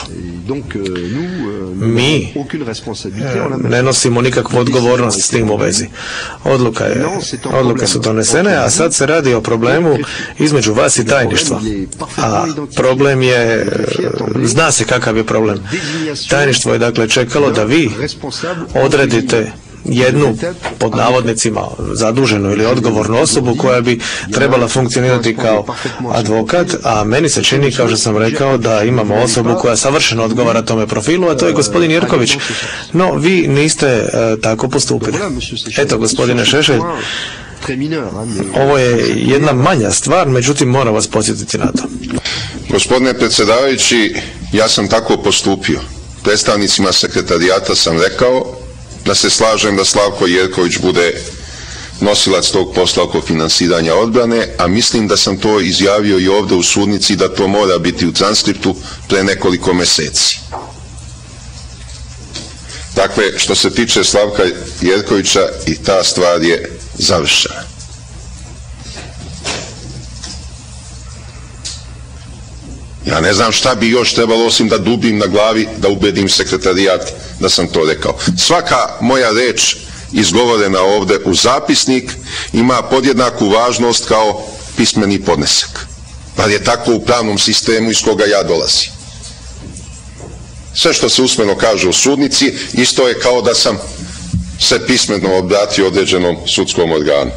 Mi ne nosimo nikakvu odgovornost s tim u vezi. Odluke su donesene, a sad se radi o problemu između vas i tajništva. A problem je, zna se kakav je problem. Tajništvo je dakle čekalo da vi odredite jednu, pod navodnicima, zaduženu ili odgovornu osobu koja bi trebala funkcionirati kao advokat, a meni se čini, kao što sam rekao, da imamo osobu koja savršeno odgovara tome profilu, a to je gospodin Jerković. No, vi niste tako postupili. Eto, gospodine Šešelj, Ovo je jedna manja stvar, međutim moram vas podsjetiti na to. Gospodine predsjedavajući, ja sam tako postupio. Predstavnicima sekretarijata sam rekao da se slažem da Slavko Jerković bude nosilac tog posla oko finansiranja odbrane, a mislim da sam to izjavio i ovdje u sudnici, da to mora biti u transkriptu pre nekoliko mjeseci. Dakle, što se tiče Slavka Jerkovića, i ta stvar je završena. Ja ne znam šta bi još trebalo osim da dubim na glavi, da ubedim sekretarijat da sam to rekao. Svaka moja reč izgovorena ovdje u zapisnik ima podjednaku važnost kao pismeni podnesak. Bar je tako u pravnom sistemu iz koga ja dolazim. Sve što se usmeno kaže u sudnici, isto je kao da sam se pismeno obratio određenom sudskom organu.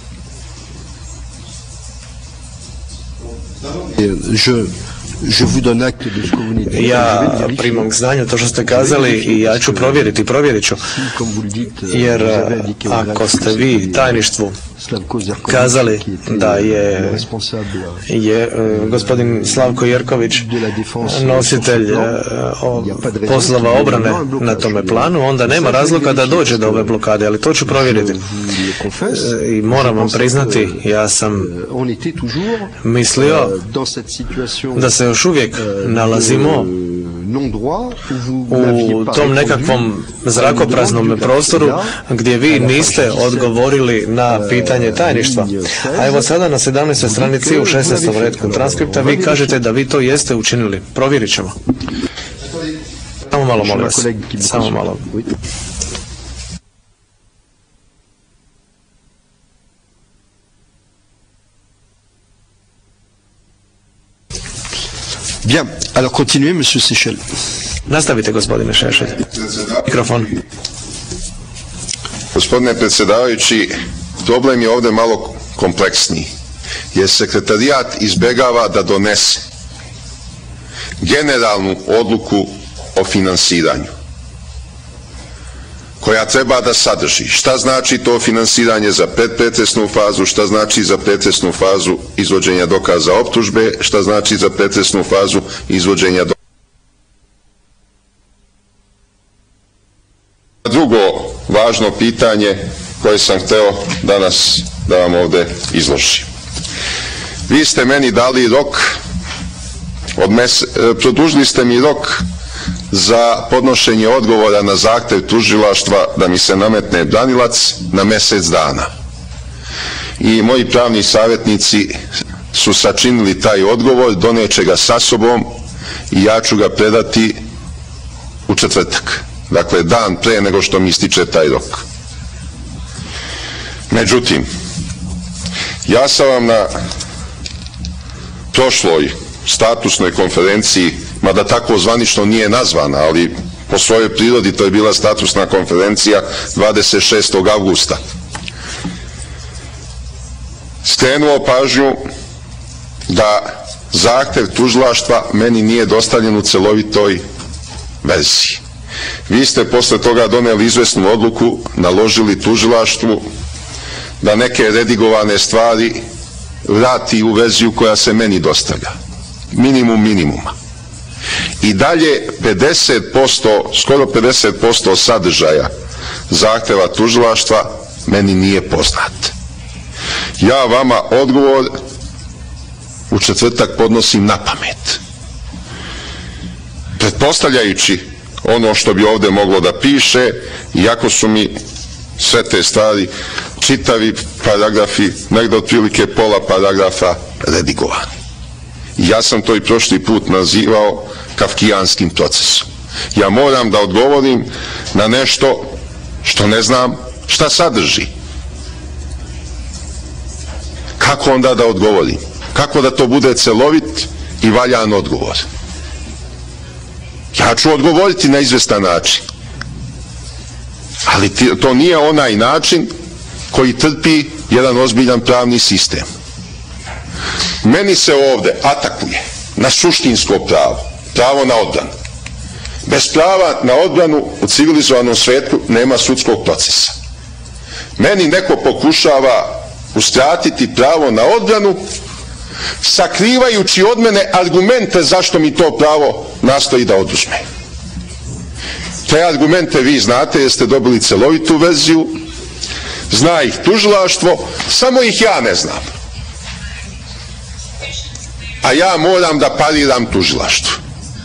Ja primam k znanju to što ste kazali i ja ću provjerit ću, jer ako ste vi tajništvu kazali da je gospodin Slavko Jerković nositelj poslova obrane na tome planu, onda nema razloga da dođe do ove blokade, ali to ću provjeriti. I moram vam priznati, ja sam mislio da se još uvijek nalazimo u tom nekakvom zrakopraznom prostoru gdje vi niste odgovorili na pitanje tajništva. A evo sada na 17. stranici u 16. retku transkripta vi kažete da vi to jeste učinili. Provjerit ćemo. Samo malo, molim vas. Samo malo. Bien, alors continuez, monsieur Seychelles. Nastavite, gospodine Šešelj. Mikrofon. Gospodine predsjedavajući, problem je ovdje malo kompleksniji, jer sekretarijat izbjegava da donese generalnu odluku o finansiranju, koja treba da sadrži šta znači to finansiranje za predpretresnu fazu, šta znači za pretresnu fazu izvođenja dokaza optužbe, šta znači za pretresnu fazu izvođenja dokaza. Drugo važno pitanje koje sam hteo danas da vam ovdje izložim. Vi ste meni dali rok, produžili ste mi rok za podnošenje odgovora na zahtev tužilaštva da mi se nametne branilac na mjesec dana. I moji pravni savjetnici su sačinili taj odgovor, doneće ga sa sobom i ja ću ga predati u četvrtak. Dakle, dan pre nego što mi ističe taj rok. Međutim, ja sam vam na prošloj statusnoj konferenciji, mada tako zvanično nije nazvana, ali po svojoj prirodi to je bila statusna konferencija 26. avgusta, skrenuo pažnju da zahtev tužilaštva meni nije dostavljen u celovitoj verziji. Vi ste posle toga doneli izvesnu odluku, naložili tužilaštvu da neke redigovane stvari vrati u verziju koja se meni dostavlja. Minimum minimuma. I dalje 50%, skoro 50% sadržaja zahteva tužilaštva meni nije poznat. Ja vama odgovor u četvrtak podnosim na pamet. Pretpostavljajući ono što bi ovdje moglo da piše, iako su mi sve te stvari, čitavi paragrafi, negdje otprilike pola paragrafa redigovani. Ja sam to i prošli put nazivao kafkijanskim procesom. Ja moram da odgovorim na nešto što ne znam šta sadrži. Kako onda da odgovorim? Kako da to bude celovit i valjan odgovor? Ja ću odgovoriti na izvestan način. Ali to nije onaj način koji trpi jedan ozbiljan pravni sistem. Meni se ovdje atakuje na suštinsko pravo, pravo na odbranu. Bez prava na odbranu u civilizovanom svijetu nema sudskog procesa. Meni neko pokušava uskratiti pravo na odbranu, sakrivajući od mene argumente zašto mi to pravo nastoji da oduzme. Te argumente vi znate jer ste dobili celovitu verziju, zna ih tužilaštvo, samo ih ja ne znam. A ja moram da pariram tužilaštvu.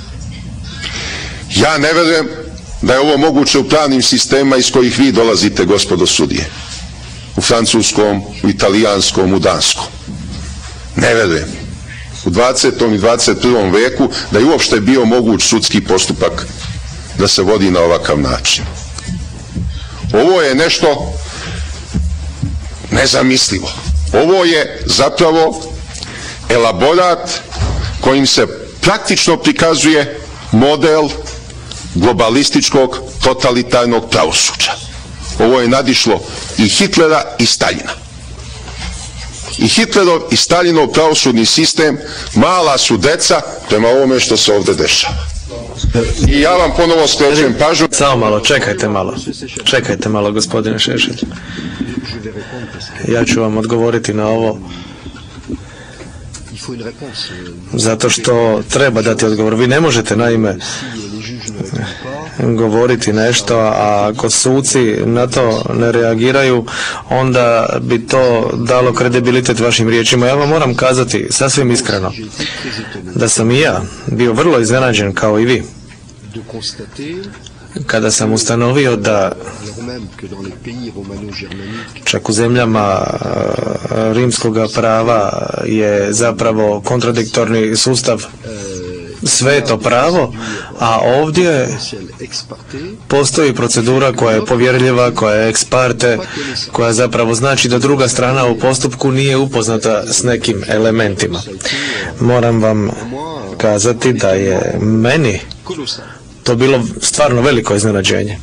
Ja ne verujem da je ovo moguće u pravnim sistemima iz kojih vi dolazite, gospodo sudije. U francuskom, u italijanskom, u danskom. Ne verujem. U 20. i 21. veku da je uopšte bio moguć sudski postupak da se vodi na ovakav način. Ovo je nešto nezamislivo. Ovo je zapravo elaborat kojim se praktično prikazuje model globalističkog totalitarnog pravosuđa. Ovo je nadišlo i Hitlera i Staljina. I Hitlerov i Staljinov pravosudni sistem mala su deca prema ovome što se ovde dešava. I ja vam ponovo skrećem pažnju. Samo malo, čekajte malo, gospodine Šešelj. Ja ću vam odgovoriti na ovo zato što treba dati odgovor. Vi ne možete naime govoriti nešto, a ako suci na to ne reagiraju, onda bi to dalo kredibilitet vašim riječima. Ja vam moram kazati sasvim iskreno da sam i ja bio vrlo iznenađen kao i vi kada sam ustanovio da čak u zemljama rimskog prava je zapravo kontradiktorni sustav sveto pravo, a ovdje postoji procedura koja je povjerljiva, koja je ex parte, koja zapravo znači da druga strana u postupku nije upoznata s nekim elementima. Moram vam kazati da je meni to bilo stvarno veliko iznenađenje.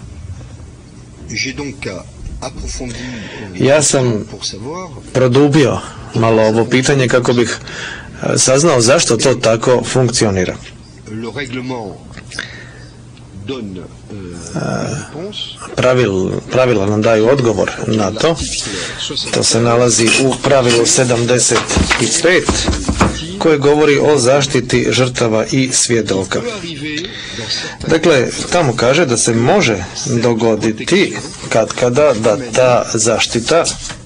Ja sam produbio malo ovo pitanje kako bih saznao zašto to tako funkcionira. Pravila nam daju odgovor na to. To se nalazi u pravilu 75 koje govori o zaštiti žrtava i svjedoka. Dakle, tamo kaže da se može dogoditi katkada da ta zaštita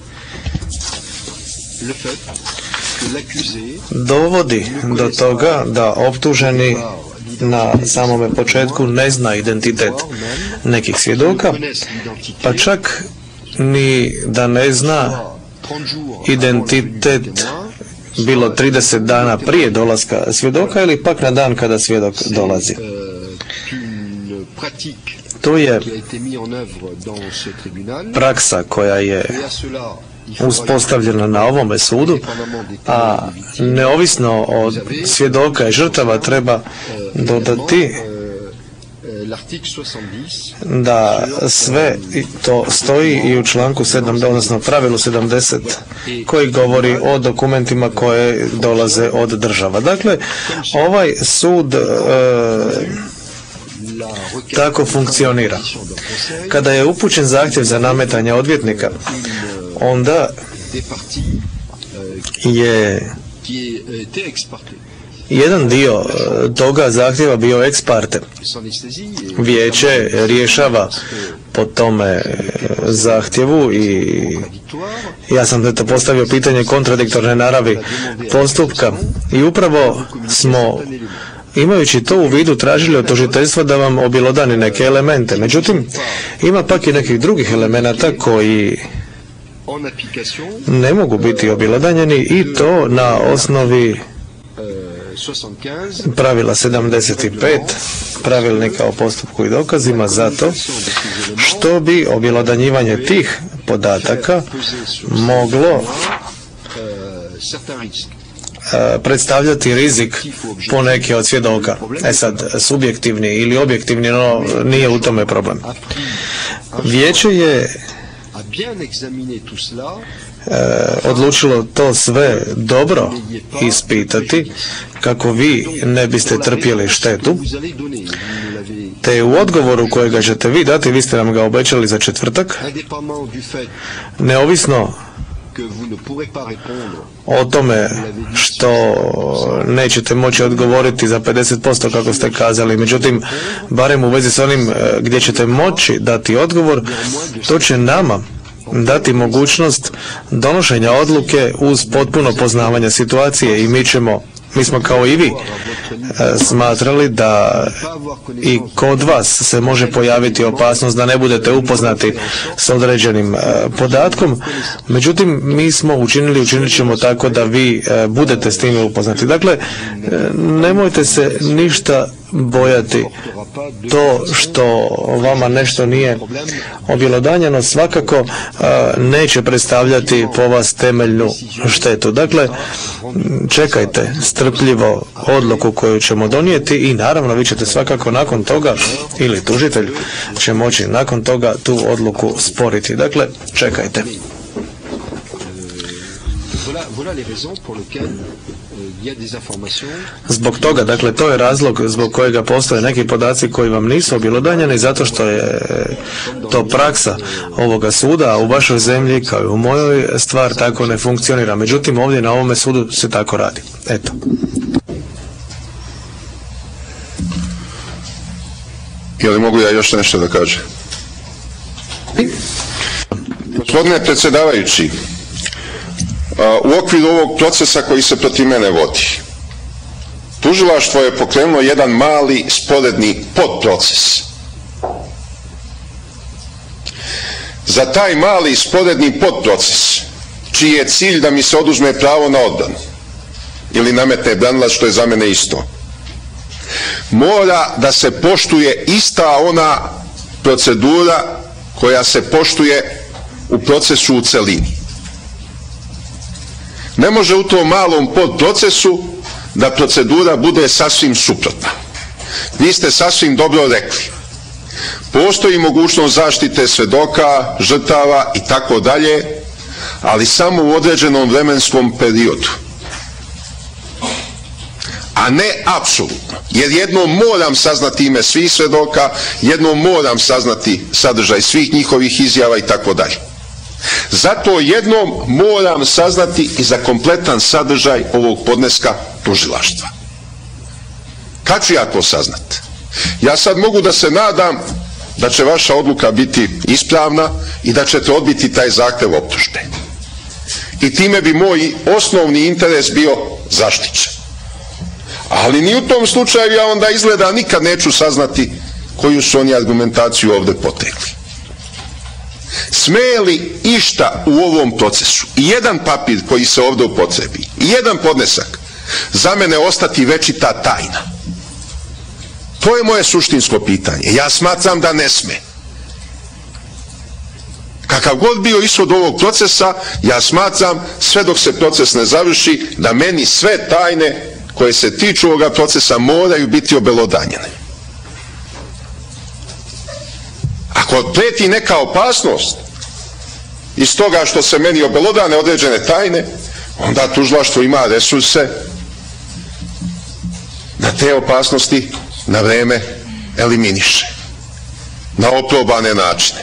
dovodi do toga da optuženi na samome početku ne zna identitet nekih svjedoka, pa čak ni da ne zna identitet bilo 30 dana prije dolaska svjedoka ili pak na dan kada svjedok dolazi. To je praksa koja je uspostavljena na ovome sudu, a neovisno od svjedoka i žrtava treba dodati da sve to stoji i u članku 7, odnosno pravilu 70 koji govori o dokumentima koje dolaze od država. Dakle, ovaj sud tako funkcionira. Kada je upućen zahtjev za nametanje odvjetnika, onda je jedan dio toga zahtjeva bio ex parte. Vijeće rješava po tome zahtjevu i ja sam to postavio pitanje kontradiktorne naravi postupka i upravo smo, imajući to u vidu, tražili od tužiteljstva da vam objelodani neke elemente. Međutim, ima pak i nekih drugih elemenata koji ne mogu biti objelodanjeni i to na osnovi pravila 75 pravilnika o postupku i dokazima, zato što bi objelodanjivanje tih podataka moglo predstavljati rizik po neke od svjedoka. Sad, subjektivni ili objektivni, no nije u tome problem. Vijeće je odlučilo to sve dobro ispitati kako vi ne biste trpjeli štetu, te u odgovoru kojega ćete vi dati, vi ste nam ga obećali za četvrtak, neovisno o tome što nećete moći odgovoriti za 50% kako ste kazali, međutim, barem u vezi s onim gdje ćete moći dati odgovor, to će nama dati mogućnost donošenja odluke uz potpuno poznavanje situacije i mi smo kao i vi smatrali da i kod vas se može pojaviti opasnost da ne budete upoznati s određenim podatkom, međutim mi smo učinit ćemo tako da vi budete s time upoznati. Dakle, nemojte se ništa bojati. To što vama nešto nije objelodanjeno svakako neće predstavljati po vas temeljnu štetu. Dakle, čekajte strpljivo odluku koju ćemo donijeti i naravno vi ćete svakako nakon toga, ili tužitelj će moći nakon toga tu odluku sporiti. Dakle, čekajte. Zbog toga, dakle, to je razlog zbog kojega postoje neki podaci koji vam nisu objelodanjeni, zato što je to praksa ovoga suda, a u vašoj zemlji kao i u mojoj stvar tako ne funkcionira. Međutim, ovdje na ovome sudu se tako radi. Eto. Je li mogu ja još nešto da kažem? Gospodine predsjedavajući, u okviru ovog procesa koji se protiv mene vodi, tužilaštvo je pokrenulo jedan mali sporedni podproces. Za taj mali sporedni podproces, čiji je cilj da mi se oduzme pravo na odbranu ili nametne branilac, što je za mene isto, mora da se poštuje ista ona procedura koja se poštuje u procesu u celini. Ne može u tom malom podprocesu da procedura bude sasvim suprotna. Vi ste sasvim dobro rekli. Postoji mogućnost zaštite svedoka, žrtava i tako dalje, ali samo u određenom vremenskom periodu. A ne apsolutno. Jer jednom moram saznati ime svih svedoka, jednom moram saznati sadržaj svih njihovih izjava i tako dalje. Zato jednom moram saznati i za kompletan sadržaj ovog podneska tužilaštva. Kad ću ja to saznati? Ja sad mogu da se nadam da će vaša odluka biti ispravna i da ćete odbiti taj zahtev optužbe. I time bi moj osnovni interes bio zaštićen. Ali ni u tom slučaju ja onda izgleda nikad neću saznati koju su oni argumentaciju ovdje potegli. Sme li išta u ovom procesu, i jedan papir koji se ovdje upotrebi, i jedan podnesak, za mene ostati večita tajna? To je moje suštinsko pitanje. Ja smatram da ne sme. Kakav god bio ishod ovog procesa, ja smatram, sve dok se proces ne završi, da meni sve tajne koje se tiču ovoga procesa moraju biti obelodanjene. Ako preti neka opasnost iz toga što se meni obelodane određene tajne, onda tužilaštvo ima resurse da te opasnosti na vreme eliminiše na oprobane načine.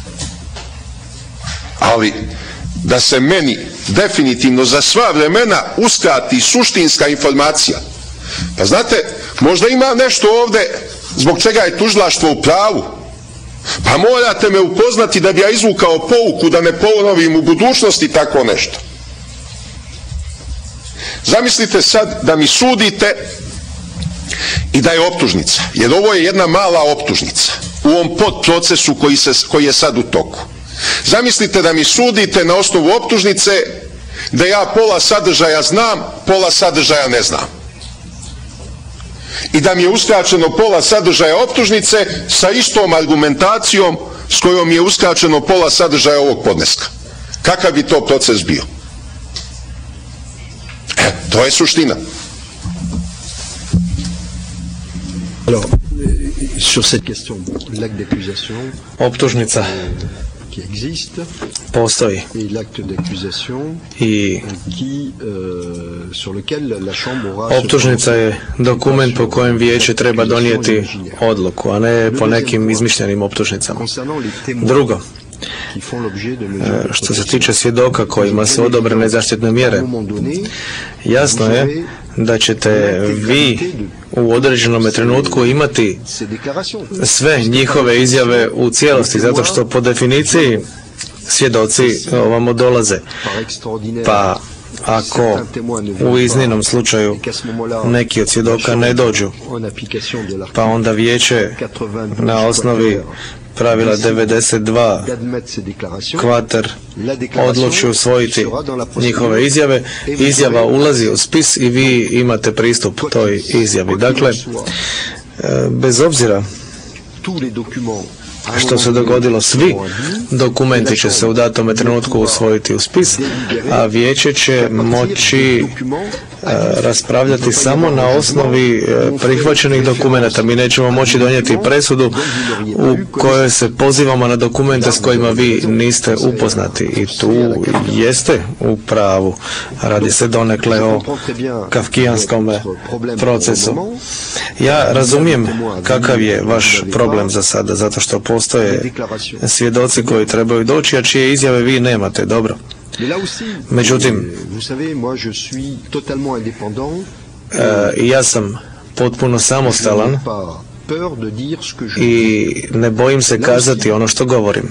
Ali da se meni definitivno za sva vremena uskrati suštinska informacija, pa znate, možda ima nešto ovdje zbog čega je tužilaštvo u pravu, pa morate me upoznati da bi ja izvukao pouku da ne ponovim u budućnosti tako nešto. Zamislite sad da mi sudite i da je optužnica, jer ovo je jedna mala optužnica u ovom podprocesu koji je sad u toku. Zamislite da mi sudite na osnovu optužnice da ja pola sadržaja znam, pola sadržaja ne znam. I da mi je uskraćeno pola sadržaja optužnice sa istom argumentacijom s kojom je uskraćeno pola sadržaja ovog podneska. Kakav bi to proces bio? To je suština. Optužnica postoji i optužnica je dokument po kojem vijeće treba donijeti odluku, a ne po nekim izmišljenim optužnicama. Drugo, Što se tiče svjedoka kojima su odobrene zaštitne mjere, jasno je da ćete vi u određenom trenutku imati sve njihove izjave u cijelosti, zato što po definiciji svjedoci ovamo dolaze. Pa ako u iznimnom slučaju neki od svjedoka ne dođu, pa onda vijeće na osnovi pravila 92 kvater odluči usvojiti njihove izjave. Izjava ulazi u spis i vi imate pristup toj izjavi. Dakle, bez obzira što se dogodilo, svi dokumenti će se u datome trenutku usvojiti u spis, a vijeće će moći raspravljati samo na osnovi prihvaćenih dokumenata. Mi nećemo moći donijeti presudu u kojoj se pozivamo na dokumente s kojima vi niste upoznati, i tu jeste u pravu. Radi se donekle o kafkijanskom procesu. Ja razumijem kakav je vaš problem za sada, zato što postoje svjedoci koji trebaju doći, a čije izjave vi nemate. Dobro. Međutim, ja sam potpuno samostalan i ne bojim se kazati ono što govorim.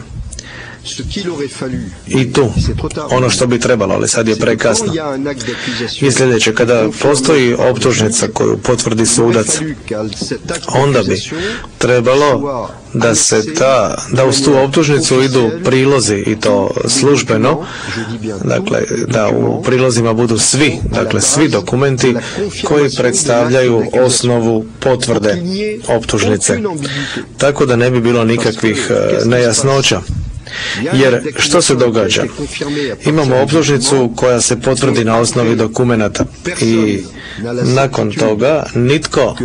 I tu, ono što bi trebalo, ali sad je prekasno. I sljedeće, kada postoji optužnica koju potvrdi sudac, onda bi trebalo da uz tu optužnicu idu prilozi, i to službeno, dakle da u prilozima budu svi dokumenti koji predstavljaju osnovu potvrde optužnice, tako da ne bi bilo nikakvih nejasnoća. Jer što se događa? Imamo optužnicu koja se potvrdi na osnovi dokumenata i nakon toga nitko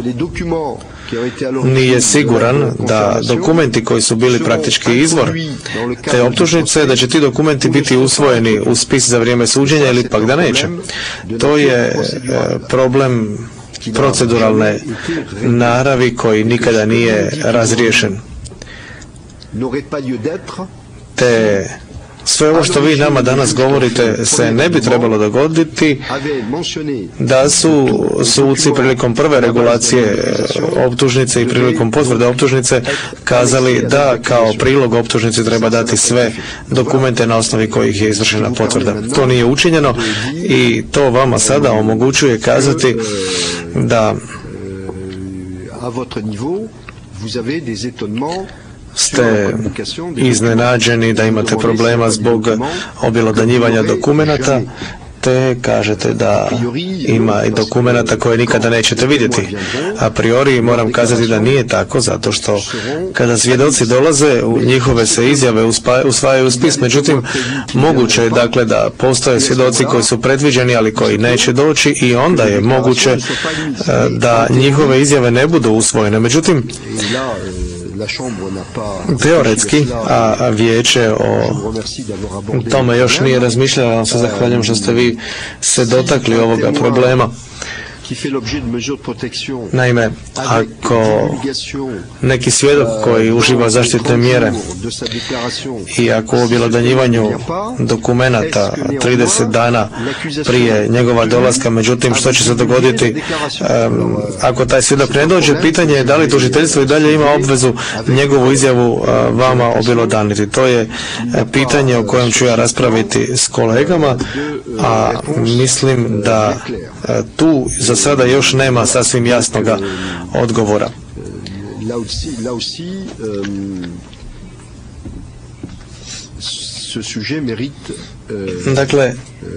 nije siguran da dokumenti koji su bili praktički izvor te optužnice, da će ti dokumenti biti usvojeni u spis za vrijeme suđenja ili pak da neće. To je problem proceduralne naravi koji nikada nije razriješen. Te sve ovo što vi nama danas govorite se ne bi trebalo dogoditi da su suci prilikom prve regulacije optužnice i prilikom potvrde optužnice kazali da kao prilog optužnici treba dati sve dokumente na osnovi kojih je izvršena potvrda. To nije učinjeno i to vama sada omogućuje kazati da ste iznenađeni, da imate problema zbog objelodanjivanja dokumenata, te kažete da ima i dokumenata koje nikada nećete vidjeti. A priori moram kazati da nije tako, zato što kada svjedoci dolaze, njihove se izjave usvajaju u spis. Međutim, moguće je dakle da postoje svjedoci koji su predviđeni, ali koji neće doći, i onda je moguće da njihove izjave ne budu usvojene. Međutim, teoretski, a vijeće o tome još nije razmišljalo, vam se zahvaljujem što ste vi se dotakli ovoga problema. Naime, ako neki svjedok koji uživa zaštitne mjere i ako u objelodanjivanju dokumenata 30 dana prije njegova dolaska, međutim što će se dogoditi ako taj svjedok ne dođe, pitanje je da li tužiteljstvo i dalje ima obvezu njegovu izjavu vama objelodaniti. To je pitanje o kojem ću ja raspraviti s kolegama, a mislim da tu za sada još nema sasvim jasnoga odgovora. Dakle,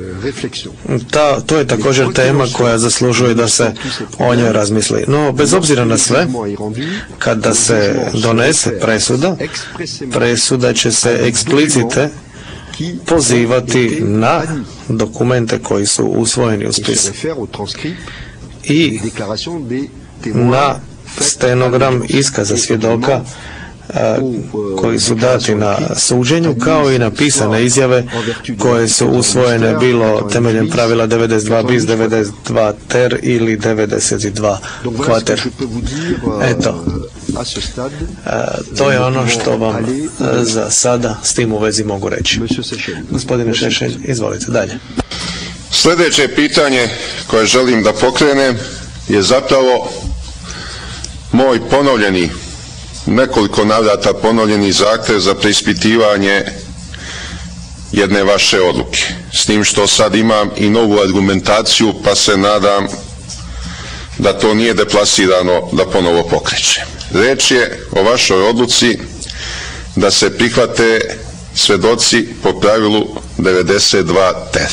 to je također tema koja zaslužuje da se o njoj razmisli. No, bez obzira na sve, kada se donese presuda će se eksplicite pozivati na dokumente koji su usvojeni u spis i na stenogram iskaza svjedoka koji su dati na suđenju, kao i na pisane izjave koje su usvojene bilo temeljem pravila 92 bis, 92 ter ili 92 kvater. Eto, To je ono što vam za sada s tim u vezi mogu reći. Gospodine Šešelj, izvolite dalje. Sljedeće pitanje koje želim da pokrenem je zapravo moj ponovljeni, nekoliko navrata ponovljeni zahtjev za preispitivanje jedne vaše odluke. S tim što sad imam i novu argumentaciju, pa se nadam da to nije deplasirano da ponovo pokrećem. Riječ je o vašoj odluci da se prihvate svedoci po pravilu 92 ter.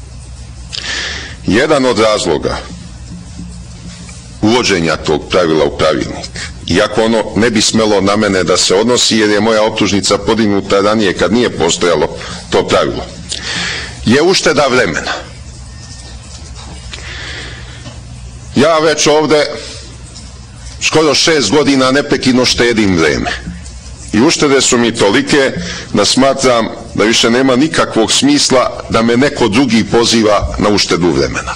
Jedan od razloga uvođenja tog pravila u pravilnik, iako ono ne bi smelo na mene da se odnosi jer je moja optužnica podignuta ranije kad nije postojalo to pravilo, je ušteda vremena. Ja već ovdje skoro 6 godina neprekidno štedim vreme. I uštede su mi tolike da smatram da više nema nikakvog smisla da me neko drugi poziva na uštedu vremena.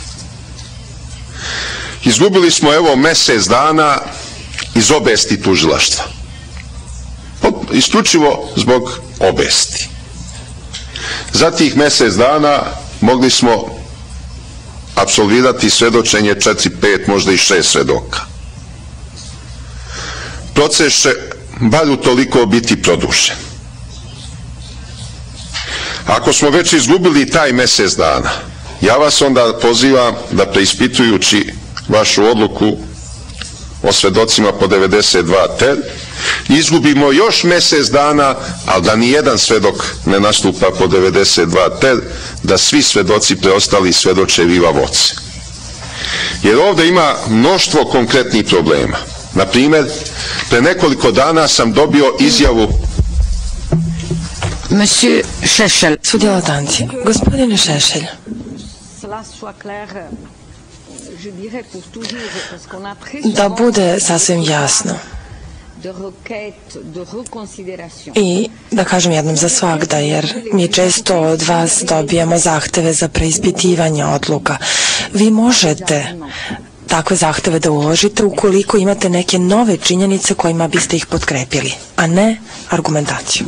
Izgubili smo evo mjesec dana iz obesti tužilaštva. Isključivo zbog obesti. Za tih mjesec dana mogli smo apsolvirati svedočenje 4, 5, možda i 6 svedoka. Proces će bar utoliko biti produžen. Ako smo već izgubili taj mjesec dana, ja vas onda pozivam da preispitujući vašu odluku o svedocima po 92 ter, izgubimo još mjesec dana, ali da nijedan svedok ne nastupa po 92 ter, da svi svedoci preostali svedoče viva voce. Jer ovdje ima mnoštvo konkretnih problema. Na primjer, pre nekoliko dana sam dobio izjavu Monsieur Šešelj. Sudjela Tanci. Gospodine Šešelj. Da bude sasvim jasno i da kažem jednom za svagda, jer mi često od vas dobijamo zahteve za preispitivanje odluka. Vi možete takve zahteve da uložite ukoliko imate neke nove činjenice kojima biste ih potkrepili, a ne argumentaciju.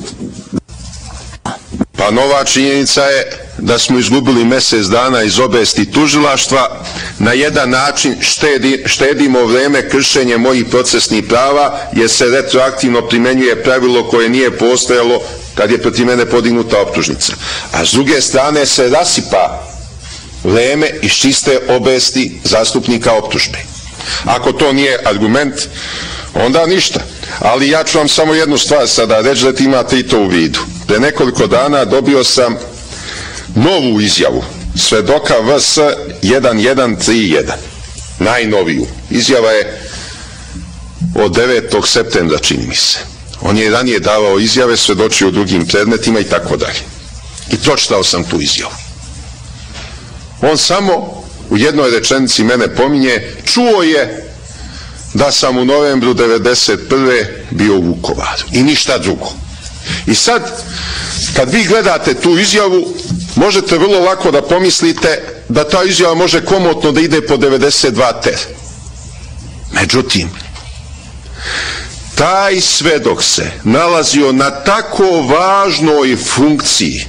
Pa nova činjenica je da smo izgubili mjesec dana iz obesti tužilaštva, na jedan način štedimo vreme kršenje mojih procesnih prava jer se retroaktivno primjenjuje pravilo koje nije postojalo kad je protiv mene podignuta optužnica. A s druge strane se rasipa vreme iz čiste obesti zastupnika optužbe. Ako to nije argument, onda ništa. Ali ja ću vam samo jednu stvar sada reći da imate i to u vidu. Pre nekoliko dana dobio sam novu izjavu svedoka VS 1131, najnoviju. Izjava je od 9. septembra, čini mi se. On je ranije davao izjave, svedočio u drugim predmetima i tako dalje. I pročitao sam tu izjavu. On samo u jednoj rečenici mene pominje, čuo je da sam u novembru 1991. bio u Vukovaru i ništa drugo. I sad, kad vi gledate tu izjavu, možete vrlo lako da pomislite da ta izjava može komotno da ide po 92 ter. Međutim, taj svedok se nalazio na tako važnoj funkciji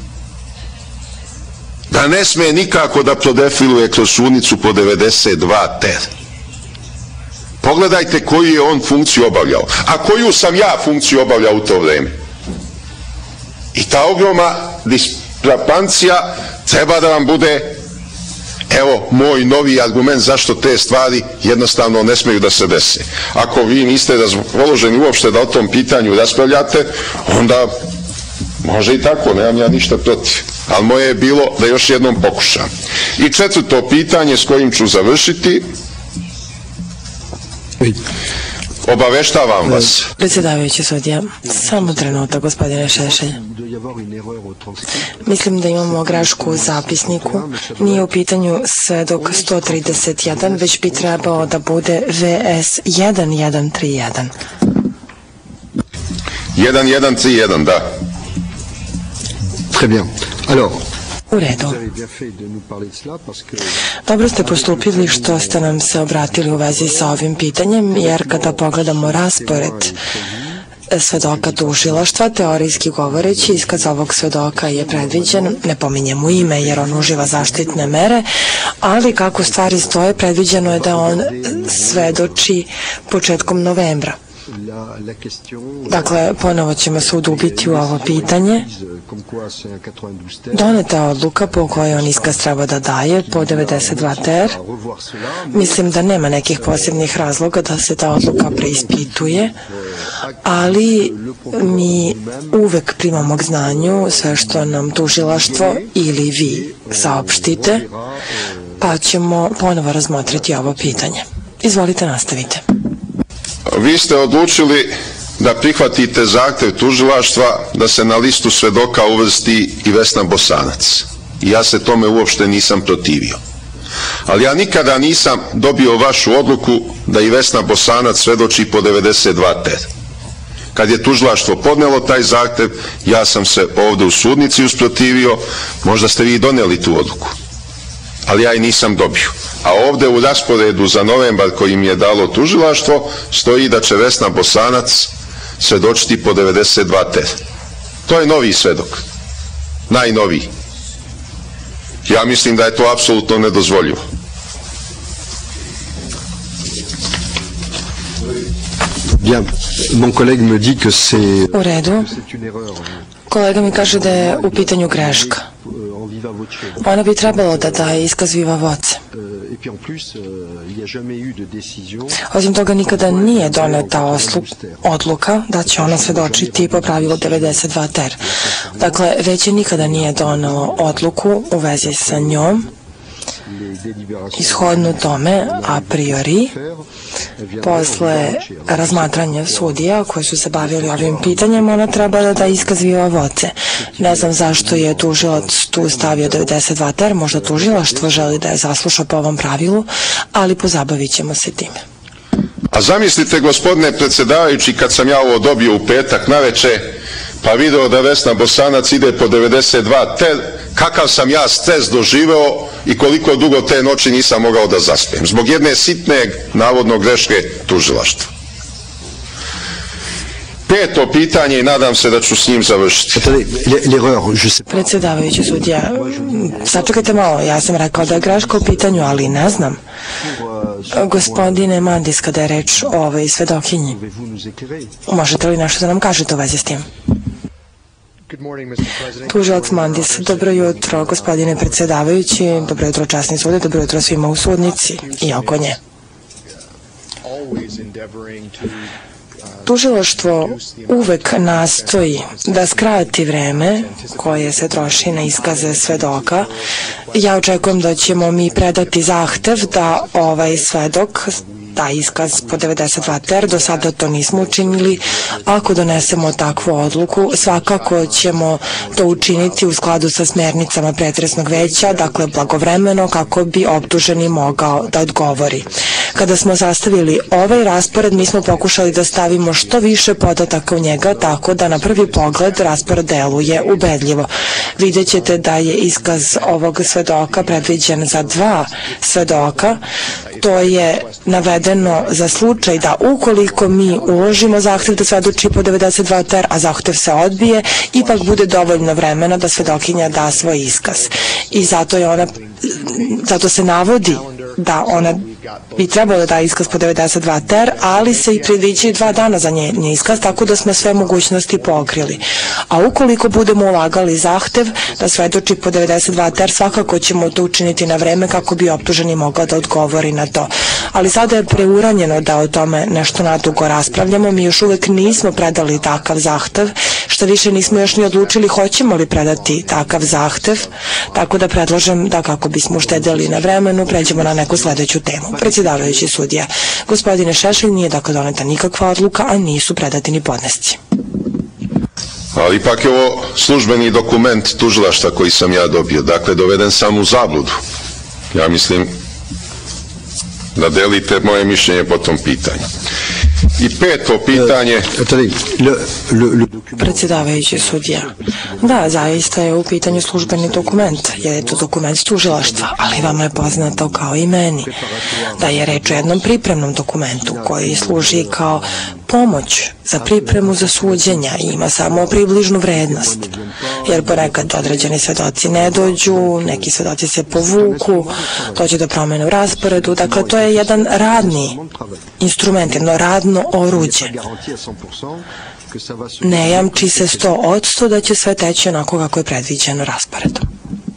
da ne sme nikako da prodefiluje kroz sudnicu po 92 ter. Pogledajte koju je on funkciju obavljao, a koju sam ja funkciju obavljao u to vreme. I ta ogromna diskrepancija treba da vam bude, evo, moj novi argument zašto te stvari jednostavno ne smeju da se dese. Ako vi niste raspoloženi uopšte da o tom pitanju raspravljate, onda može i tako, nemam ja ništa protiv. Ali moje je bilo da još jednom pokušam. I četvrto pitanje s kojim ću završiti. Obaveštavam vas. Predsjedavajući sudija, samo trenutak, gospodine Šešelj. Mislim da imamo grašku u zapisniku. Nije u pitanju svedok 131, već bi trebao da bude VS 1131. 1131, da. Très bien. Alors, U redu. Dobro ste postupili što ste nam se obratili u vezi sa ovim pitanjem, jer kada pogledamo raspored svedoka tužilaštva, teorijski govoreći, iskaz ovog svedoka je predviđen, ne pominjem mu ime jer on uživa zaštitne mere, ali kako stvari stoje, predviđeno je da on svedoči početkom novembra. Dakle, ponovo ćemo se udubiti u ovo pitanje. Doneta je odluka po kojoj on iskaz treba da daje po 92 ter. Mislim da nema nekih posebnih razloga da se ta odluka preispituje, ali mi uvek primamo k znanju sve što nam tužilaštvo ili vi saopštite, pa ćemo ponovo razmotriti ovo pitanje. Izvolite, nastavite. Vi ste odlučili da prihvatite zahtev tužilaštva da se na listu svedoka uvrsti i Vesna Bosanac. I ja se tome uopšte nisam protivio. Ali ja nikada nisam dobio vašu odluku da i Vesna Bosanac svedoči po 92 ter. Kad je tužilaštvo podnelo taj zahtev, ja sam se ovde u sudnici usprotivio, možda ste vi doneli tu odluku, ali ja i nisam dobio. A ovde u rasporedu za novembar koji mi je dalo tužilaštvo stoji da će Vesna Bosanac svedočiti po 92 ter. To je novi svedok, najnoviji. Ja mislim da je to apsolutno nedozvoljivo. Bien, mon collègue me dit que c'est... U redu. Kolega mi kaže da je u pitanju greška. Ona bi trebalo da daje iskaz viva voce. Osim toga, nikada nije doneta odluka da će ona svedočiti po pravilu 92 ter. Dakle, veće nikada nije donelo odluku u vezi sa njom. Ishodno tome, a priori, posle razmatranja sudija koji su se bavili ovim pitanjem, ona treba da da iskaz viva voce. Ne znam zašto je tužilac tu stavio 92 ter, možda tužilaštvo želi da je zasluša po ovom pravilu, ali pozabavit ćemo se time. A zamislite, gospodine predsjedavajući, kad sam ja ovo dobio u petak naveče, pa video da Vesna Bosanac ide po 92 ter, kakav sam ja stres doživeo i koliko dugo te noći nisam mogao da zaspem. Zbog jedne sitne, navodno greške tužilaštva. Peto pitanje i nadam se da ću s njim završiti. Predsjedavajući sudija, sačekajte malo, ja sam rekao da je greška u pitanju, ali ne znam. Gospodine Mandis, kada je reč o ovoj svedokinji, možete li nešto da nam kažete u vezi s tim? Tužilac Mandis, dobro jutro, gospodine predsjedavajući, dobro jutro časni sude, dobro jutro svima u sudnici i oko nje. Tužilaštvo uvek nastoji da skrati vreme koje se troši na iskaze svedoka. Ja očekujem da ćemo mi predati zahtev da ovaj svedok da iskaz po 92 ter, do sada to nismo učinili. Ako donesemo takvu odluku, svakako ćemo to učiniti u skladu sa smernicama pretresnog veća, dakle blagovremeno, kako bi optuženi mogao da odgovori. Kada smo sastavili ovaj raspored, mi smo pokušali da stavimo što više podataka u njega, tako da na prvi pogled raspored deluje ubedljivo. Vidjet ćete da je iskaz ovog svedoka predviđen za 2 svedoka. To je navedeno za slučaj da ukoliko mi uložimo zahtev da svedoči po 92 ter, a zahtev se odbije, ipak bude dovoljno vremena da svedokinja da svoj iskaz. I zato se navodi da ona bi trebalo da da iskaz po 92 ter, ali se i predviđaju 2 dana za njen iskaz, tako da smo sve mogućnosti pokrili. A ukoliko budemo ulagali zahtev da svedoči po 92 ter, svakako ćemo to učiniti na vreme kako bi optuženi mogao da odgovori na to. Ali sada je preuranjeno da o tome nešto nadugo raspravljamo. Mi još uvek nismo predali takav zahtev, što više nismo još ni odlučili hoćemo li predati takav zahtev, tako da predlažem da kako bismo uštedeli na vremenu, pređemo na neku sledeću temu. Predsjedavajući sudija, gospodine Šešelj, nije dakle doneta nikakva odluka, a nisu predati ni podnesci. Ali ipak je ovo službeni dokument tužilaštva koji sam ja dobio, dakle doveden sam u zabludu. Ja mislim da delite moje mišljenje po tom pitanju. I peto pitanje... Predsjedavajući sudija. Da, zaista je u pitanju službeni dokument, jer je to dokument tužilaštva, ali vama je poznato kao i meni da je reč o jednom pripremnom dokumentu koji služi kao pomoć za pripremu za suđenja i ima samo približnu vrednost, jer ponekad određeni svedoci ne dođu, neki svedoci se povuku, dođe do promjene u rasporedu, dakle to je jedan radni instrument, jedno radno oruđe. Ne jamči se 100% da će sve teći onako kako je predviđeno rasporedom.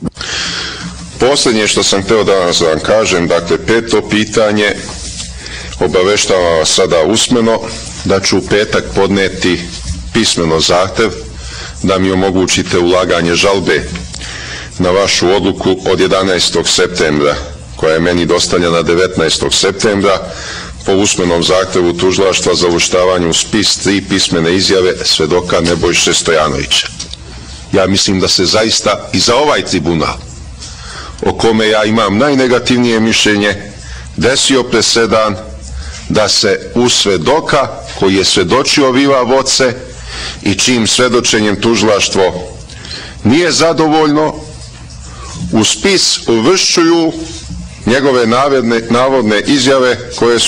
Posljednje što sam htio danas da vam kažem, dakle, 5. pitanje, obaveštavam vas sada usmeno da ću u petak podneti pismeno zahtev da mi omogućite ulaganje žalbe na vašu odluku od 11. septembra, koja je meni dostavljena 19. septembra, po usmenom zahtevu tužilaštva za uvrštavanje u spis 3 pismene izjave svedoka Nebojše Stojanovića. Ja mislim da se zaista i za ovaj tribunal, o kome ja imam najnegativnije mišljenje, desio presedan da se u svedoka koji je svedočio viva voce i čijim svedočenjem tužilaštvo nije zadovoljno, u spis uvršćuju njegove navodne izjave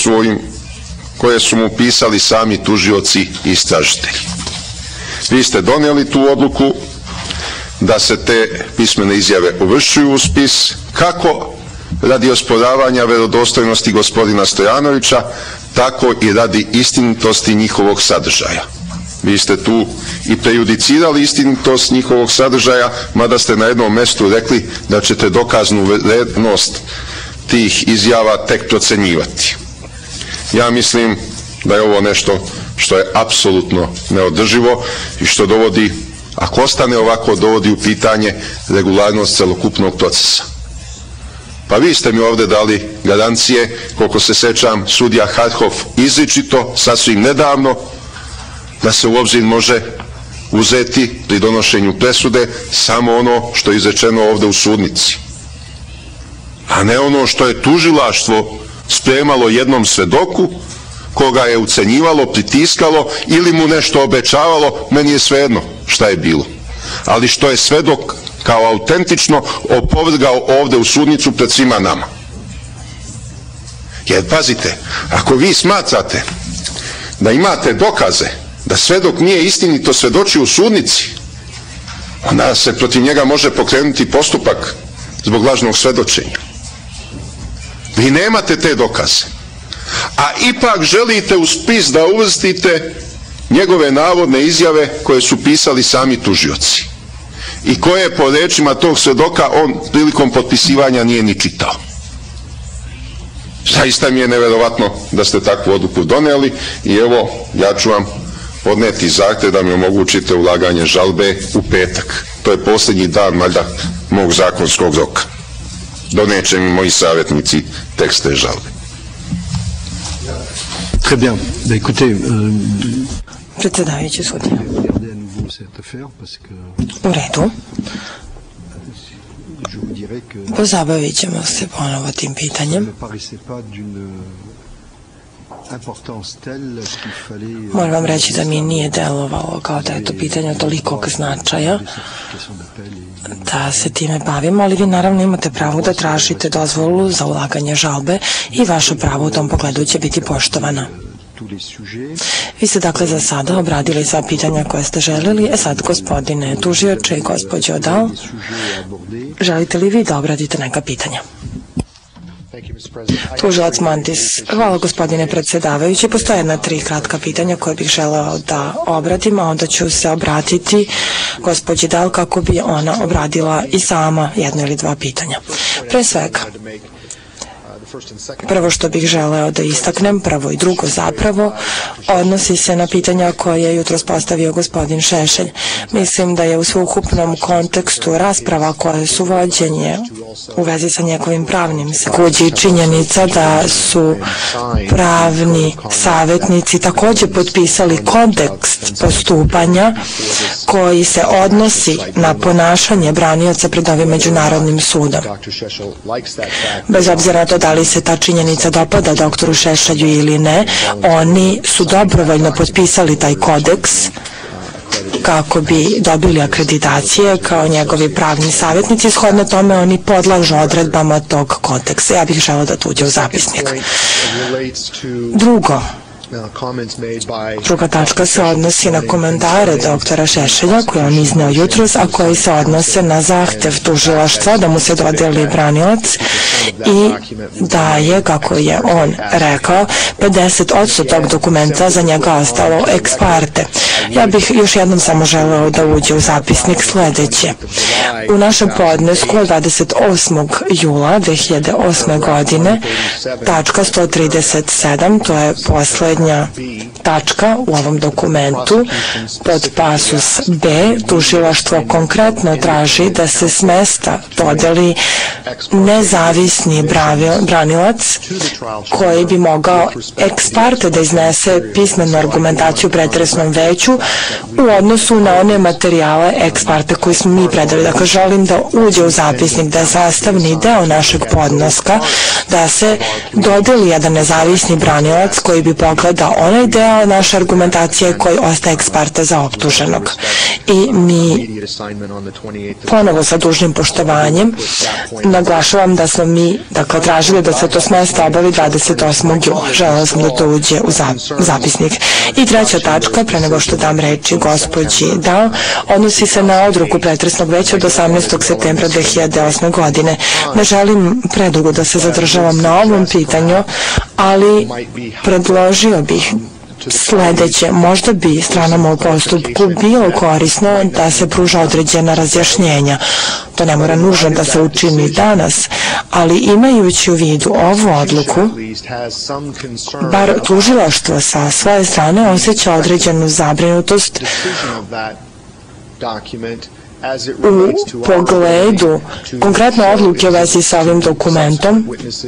koje su mu pisali sami tužioci i istražitelji. Vi ste donijeli tu odluku da se te pismene izjave uvršćuju u spis, kako radi osporavanja vjerodostojnosti gospodina Stojanovića, tako i radi istinitosti njihovog sadržaja. Vi ste tu i prejudicirali istinitost njihovog sadržaja, mada ste na jednom mjestu rekli da ćete dokaznu vrednost tih izjava tek procenjivati. Ja mislim da je ovo nešto što je apsolutno neodrživo i što dovodi, ako ostane ovako, dovodi u pitanje regularnost celokupnog procesa. Pa vi ste mi ovdje dali garancije, koliko se sećam, sudija Harhof izričito, sasvim nedavno, da se u obzir može uzeti pri donošenju presude samo ono što je izrečeno ovdje u sudnici, a ne ono što je tužilaštvo spremalo jednom svedoku, koga je ucenjivalo, pritiskalo ili mu nešto obećavalo, meni je svejedno šta je bilo. Ali što je svedok kao autentično opovrgao ovdje u sudnicu pred svima nama. Jer pazite, ako vi smatrate da imate dokaze da svedok nije istinito svedočio u sudnici, onda se protiv njega može pokrenuti postupak zbog lažnog svedočenja. Vi nemate te dokaze, a ipak želite u spis da uvrstite njegove navodne izjave koje su pisali sami tužioci i koje po rečima tog svedoka on prilikom potpisivanja nije ni čitao. Zaista mi je nevjerovatno da ste takvu odluku donijeli i evo, ja ću vam podneti zahtjev da mi omogućite ulaganje žalbe u petak. To je posljednji dan valjda mog zakonskog roka. Doneće mi moji savjetnici tekst te žalbe. Très bien. Écoutez, Predsjedavajući sudija. U redu. Pozabavit ćemo se ponovo tim pitanjem. Moram vam reći da mi nije delovalo kao da je to pitanje tolikog značaja da se time bavimo, ali vi naravno imate pravo da tražite dozvolu za ulaganje žalbe i vaše pravo u tom pogledu će biti poštovano. Vi ste dakle za sada obradili sva pitanja koje ste želeli. Sad, gospodine tužioče i gospođo Dal, želite li vi da obradite neka pitanja? Tužilac Montis. Hvala gospodine predsjedavajući. Postoje 3 kratka pitanja koje bih želeo da obradim, a onda ću se obratiti gospođi Dal kako bi ona obradila i sama 1 ili 2 pitanja. Pre svega, prvo što bih želeo da istaknem, prvo i drugo zapravo, odnosi se na pitanja koje je jutros postavio gospodin Šešelj. Mislim da je u sveukupnom kontekstu rasprava koje su vođenje u vezi sa njegovim pravnim također činjenica da su pravni savjetnici također potpisali kodeks postupanja koji se odnosi na ponašanje branioca pred ovim međunarodnim sudom. Bez obzira na to da li se ta činjenica dopada doktoru Šešelju ili ne, oni su dobrovoljno potpisali taj kodeks kako bi dobili akreditacije kao njegovi pravni savjetnici. Shodno tome oni podlažu odredbama tog kodeksa. Ja bih želeo da to uđe u zapisnik. Druga tačka se odnosi na komentare doktora Šešelja koje on izneo jutros, a koji se odnose na zahtev tužilaštva da mu se dodeli branilac i da je, kako je on rekao, 50% tog dokumenta za njega ostalo ex parte. Ja bih još jednom samo želeo da uđe u zapisnik sledeće. U našem podnesku od 28. jula 2008. godine, tačka 137, to je poslednja tačka u ovom dokumentu, pod pasus B, tužilaštvo konkretno traži da se s mesta dodeli nezavisni branilac koji bi mogao ex parte da iznese pismenu argumentaciju pretresnom veću u odnosu na one materijale ex parte koji smo mi predali. Dakle, želim da uđe u zapisnik, da je sastavni deo našeg podneska, da se dodeli jedan nezavisni branilac koji bi pogledao onaj deo naše argumentacije koji ostaje ex parte za optuženog. I mi ponovo sa dužnim poštovanjem naglašavam da smo mi tražili da se to s mesta obavi 28. jula. Želela sam da to uđe u zapisnik. I treća tačka, pre nego što dam reči gospođi Dao, odnosi se na odluku pretresnog veća od 18. septembra 2008. godine. Ne želim predugo da se zadržavam na ovom pitanju, ali predložio bih sledeće. Možda bi stranama u postupku bilo korisno da se pruža određena razjašnjenja. To ne mora nužno da se učini danas, ali imajući u vidu ovu odluku, bar tužilaštvo sa svoje strane osjeća određenu zabrinutost u pogledu konkretno odluke u vezi sa ovim dokumentom.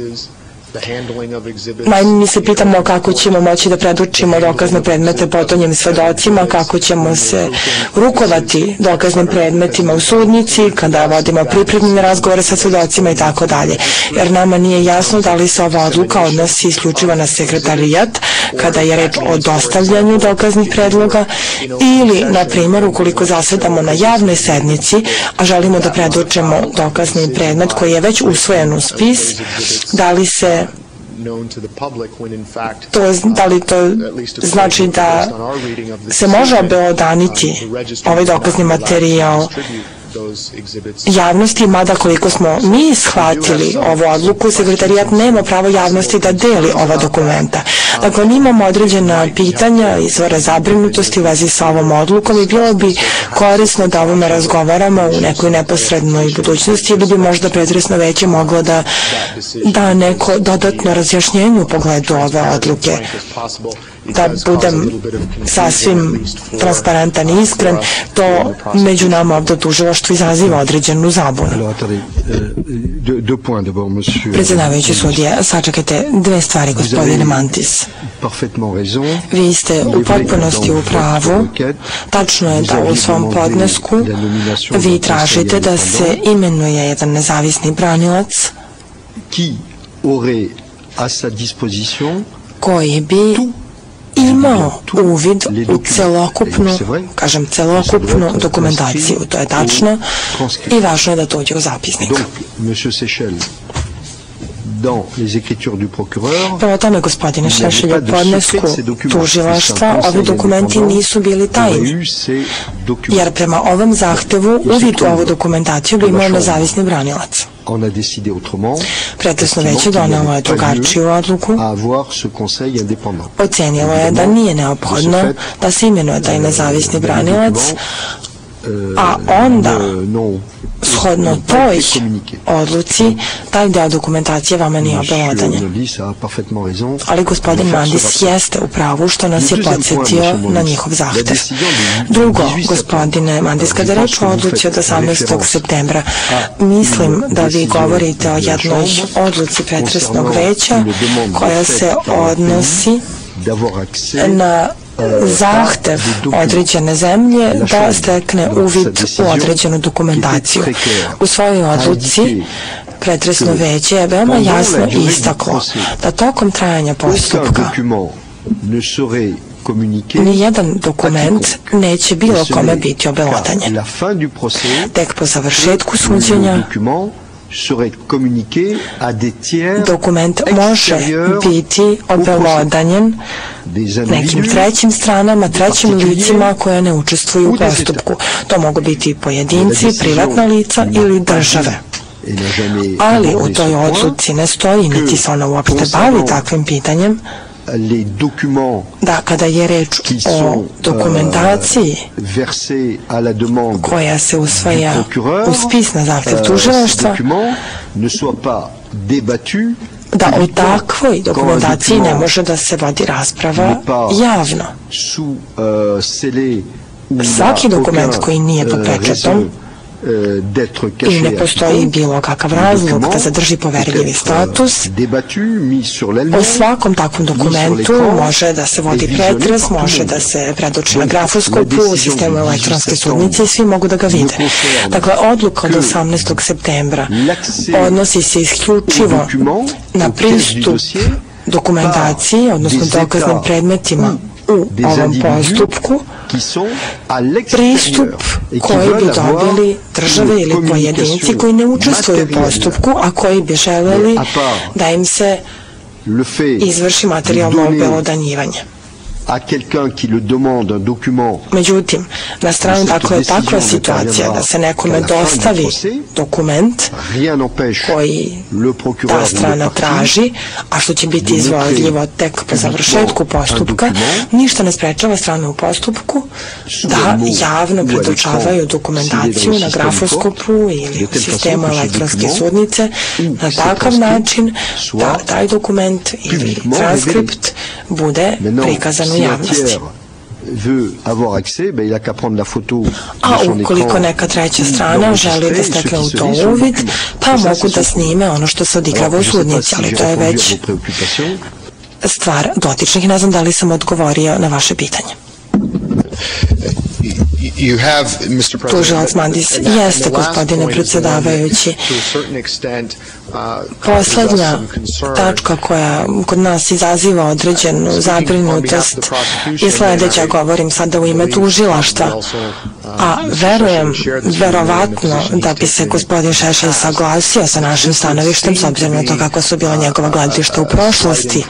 Mi se pitamo kako ćemo moći da predočimo dokazne predmete potonjim svedocima, kako ćemo se rukovati dokaznim predmetima u sudnici, kada vodimo pripremne razgovore sa svedocima i tako dalje. Jer nama nije jasno da li se ova odluka odnosi isključivo na sekretarijat, kada je reč o dostavljanju dokaznih predloga, ili, na primjer, ukoliko zasedamo na javnoj sednici, a želimo da predočimo dokazni predmet koji je već usvojen u spis, da li to znači da se može obelodaniti ovaj dokazni materijal javnosti, mada koliko smo mi shvatili ovu odluku, sekretarijat nema pravo javnosti da deli ova dokumenta. Dakle, mi imamo određena pitanja, izvore zabrinutosti u vezi sa ovom odlukom i bilo bi korisno da ovome razgovaramo u nekoj neposrednoj budućnosti, ili bi možda pretresno veće moglo da da neko dodatno razjašnjenje u pogledu ove odluke. Da budem sasvim transparentan i iskren, to među nama ovdje tužilaštvo izaziva određenu zabunu. Predsjedavajući sudija, sačekajte dve stvari, gospodine Mantis. Vi ste u potpunosti u pravu. Tačno je da u svom podnesku vi tražite da se imenuje jedan nezavisni branilac koji bi imao uvid u celokupnu dokumentaciju. To je tačno i važno je da to uđe u zapisnik. Prema tome, gospodine Šešelj, u podnesku tužilaštva ovi dokumenti nisu bili tajni, jer prema ovom zahtevu uvid u ovu dokumentaciju bi imao nezavisni branilac. Pretresno veće donelo je drugačiju odluku. Ocenilo je da nije neophodno da se imenuje taj nezavisni branilac, a onda, shodno toj odluci, taj deo dokumentacije vama nije obelodanjen. Ali gospodin Mandis jeste u pravu što nas je podsjetio na njihov zahtev. Drugo, gospodine Mandis, kada reč o odluci od 18. septembra, mislim da vi govorite o jednoj odluci pretresnog veća koja se odnosi na zahtev određene zemlje da stekne uvid u određenu dokumentaciju. U svojoj odluci pretresno veće je veoma jasno istaklo da tokom trajanja postupka nijedan dokument neće bilo kome biti obelodanjen. Tek po završetku suđenja dokument može biti obelodanjen nekim trećim stranama, trećim licima koja ne učestvuju u postupku. To mogu biti pojedinci, privatna lica ili države. Ali u toj odluci ne stoji, niti se ona uopšte bavi takvim pitanjem, da kada je reč o dokumentaciji koja se usvaja u spis na zahtev tužilaštva, da o takvoj dokumentaciji ne može da se vodi rasprava javno. Svaki dokument koji nije pod pečatom i ne postoji bilo kakav razlog da zadrži poverljivi status, o svakom takvom dokumentu može da se vodi pretres, može da se predoči na grafoskopu, u sistemu elektronske sudnice i svi mogu da ga vide. Dakle, odluka od 18. septembra odnosi se isključivo na pristup dokumentaciji, odnosno dokaznim predmetima u ovom postupku, pristup koji bi dobili države ili pojedinci koji ne učestvuju u postupku, a koji bi želeli da im se izvrši materijalno obelodanjivanje. Međutim, na stranu dakle je takva situacija da se nekome dostavi dokument koji ta strana traži, a što će biti izvodljivo tek po završetku postupka, ništa ne sprečava strane u postupku da javno predočavaju dokumentaciju na grafoskopu ili u sistemu elektronske sudnice na takav način da taj dokument ili transkript bude prikazan u javnosti. A ukoliko neka treća strana želi da stekne u to uvid, pa mogu da snime ono što se odigrava u sudnici, ali to je već stvar dotičnih. Ne znam da li sam odgovorio na vaše pitanje. Tužilac Mandis, jeste, gospodine predsjedavajući. Poslednja tačka koja kod nas izaziva određenu zabrinutost je sledeća, govorim sada u ime tužilaštva, a verujem, verovatno da bi se gospodin Šešelj saglasio sa našim stanovištem s obzirom na to kako su bila njegova gledišta u prošlosti.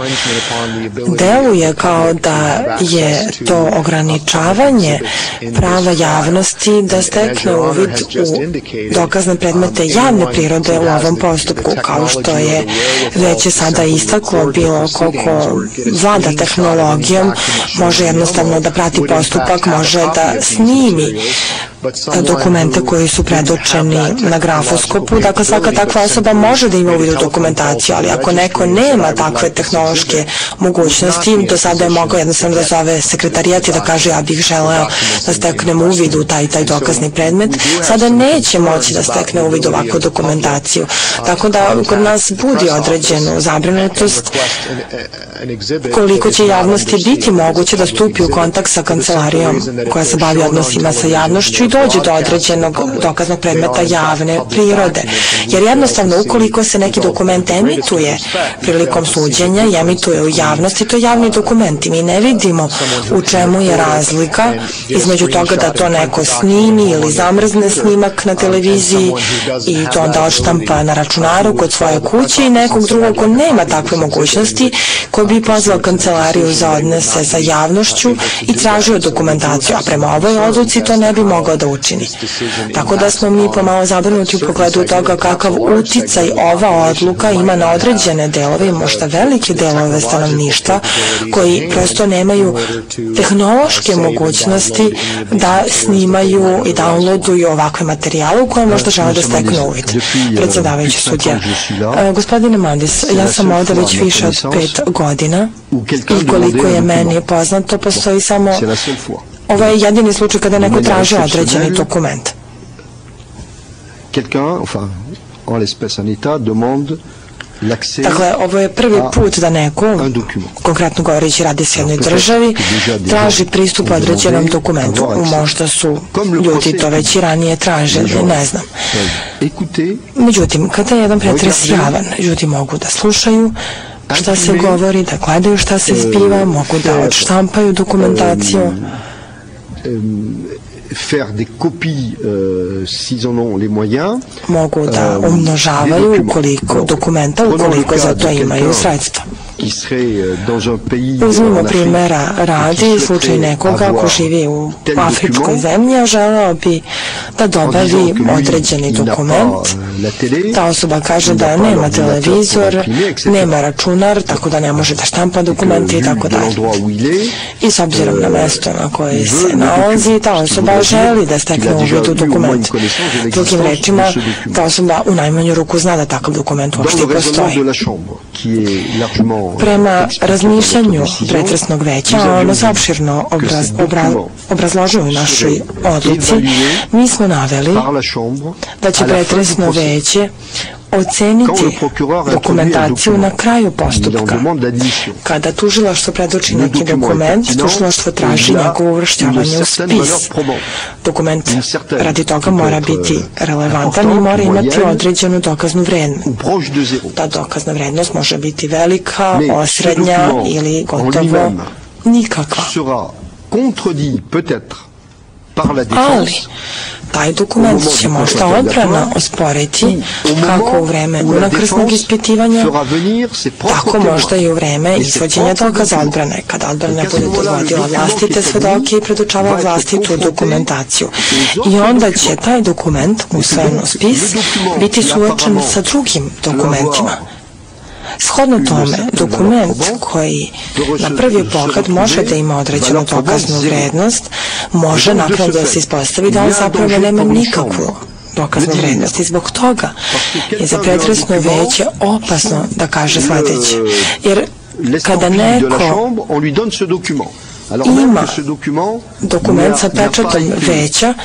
Deluje kao da je to ograničavanje prava javnosti da stekne uvid u dokazne predmete javne prirode u ovom postupku, kao što je već sada istaklo, bilo koliko vlada tehnologijom, može jednostavno da prati postupak, može da snimi dokumente koji su predočeni na grafoskopu. Dakle, svaka takva osoba može da ima uvid u dokumentaciju, ali ako neko nema takve tehnološke mogućnosti, do sada je mogao jednostavno da zove sekretarijat i da kaže ja bih želeo da steknem uvid u taj dokazni predmet, sada neće moći da stekne uvid u ovakvu dokumentaciju. Tako da kod nas budi određenu zabrinutost koliko će javnosti biti moguće da stupi u kontakt sa kancelarijom koja se bavi odnosima sa javnošću i dođe do određenog dokaznog predmeta javne prirode. Jer jednostavno, ukoliko se neki dokument emituje prilikom suđenja i emituje u javnosti, to je javni dokument i mi ne vidimo u čemu je razlika između toga da to neko snimi ili zamrzne snimak na televiziji i to onda odštampa na računaru kod svoje kuće i nekog drugog ko nema takve mogućnosti, ko bi pozvao kancelariju za odnose sa javnošću i tražio dokumentaciju, a prema ovoj odluci to ne bi mogao da učini. Tako da smo mi pomalo zabrinuti u pogledu toga kakav uticaj ova odluka ima na određene delove i možda velike delove stanovništva koji prosto nemaju tehnološke mogućnosti da snimaju i downloaduju ovakve materijale u koje možda žele da steknu uvid. Predsjedavajući sudija. Gospodine Mandis, ja sam ovde već više od 5 godina i koliko je meni poznato, postoji samo... Ovo je jedini slučaj kada neko traži određeni dokument. Dakle, ovo je prvi put da neko, konkretno govoreći radi se jednoj državi, traži pristup određenom dokumentu. Možda su ljudi to već i ranije tražili, ne znam. Međutim, kada je jedan pretres javan, ljudi mogu da slušaju, šta se govori, da gledaju šta se zbiva, mogu da odštampaju dokumentaciju, faire des copies s'ils en ont les moyens. Mogu da umnožavaju dokumenta ukoliko za to imaju sredstva. Uzmimo primjera radi slučaj nekoga ko živi u afričkoj zemlji, a želeo bi da dobavi određeni dokument. Ta osoba kaže da nema televizor, nema računar, tako da ne može da štampa dokumente i tako dalje. I s obzirom na mesto na koje se nalazi, ta osoba želi da stekne uvid u dokument. Drugim rečima, ta osoba u najmanju ruku zna da takav dokument uopšte postoji. Prema razmišljanju pretresnog veća, a ono se opširno obrazložilo u našoj odluci, mi smo naveli da će pretresno veće oceniti dokumentaciju na kraju postupka. Kada tužilaštvo predoči neki dokument, tužilaštvo traži njegovo uvršćavanje u spis. Dokument radi toga mora biti relevantan i mora imati određenu dokaznu vrednost. Ta dokazna vrednost može biti velika, osrednja ili gotovo nikakva. Ali taj dokument će možda odbrana osporiti kako u vreme unakrsnog ispitivanja, tako možda i u vreme izvođenja dokaza odbrane, kada odbrana bude dovodila vlastite svedoke i predučavala vlastitu dokumentaciju. I onda će taj dokument, usvojen u spis, biti suočen sa drugim dokumentima. Shodno tome, dokument koji na prvi pogled može da ima određenu dokaznu vrednost, može naknadno da se ispostavi da on zapravo nema nikakvu dokaznu vrednost. I zbog toga je za pretresno veće opasno da kaže sledeće. Jer kada neko ima dokument sa pečatom veća,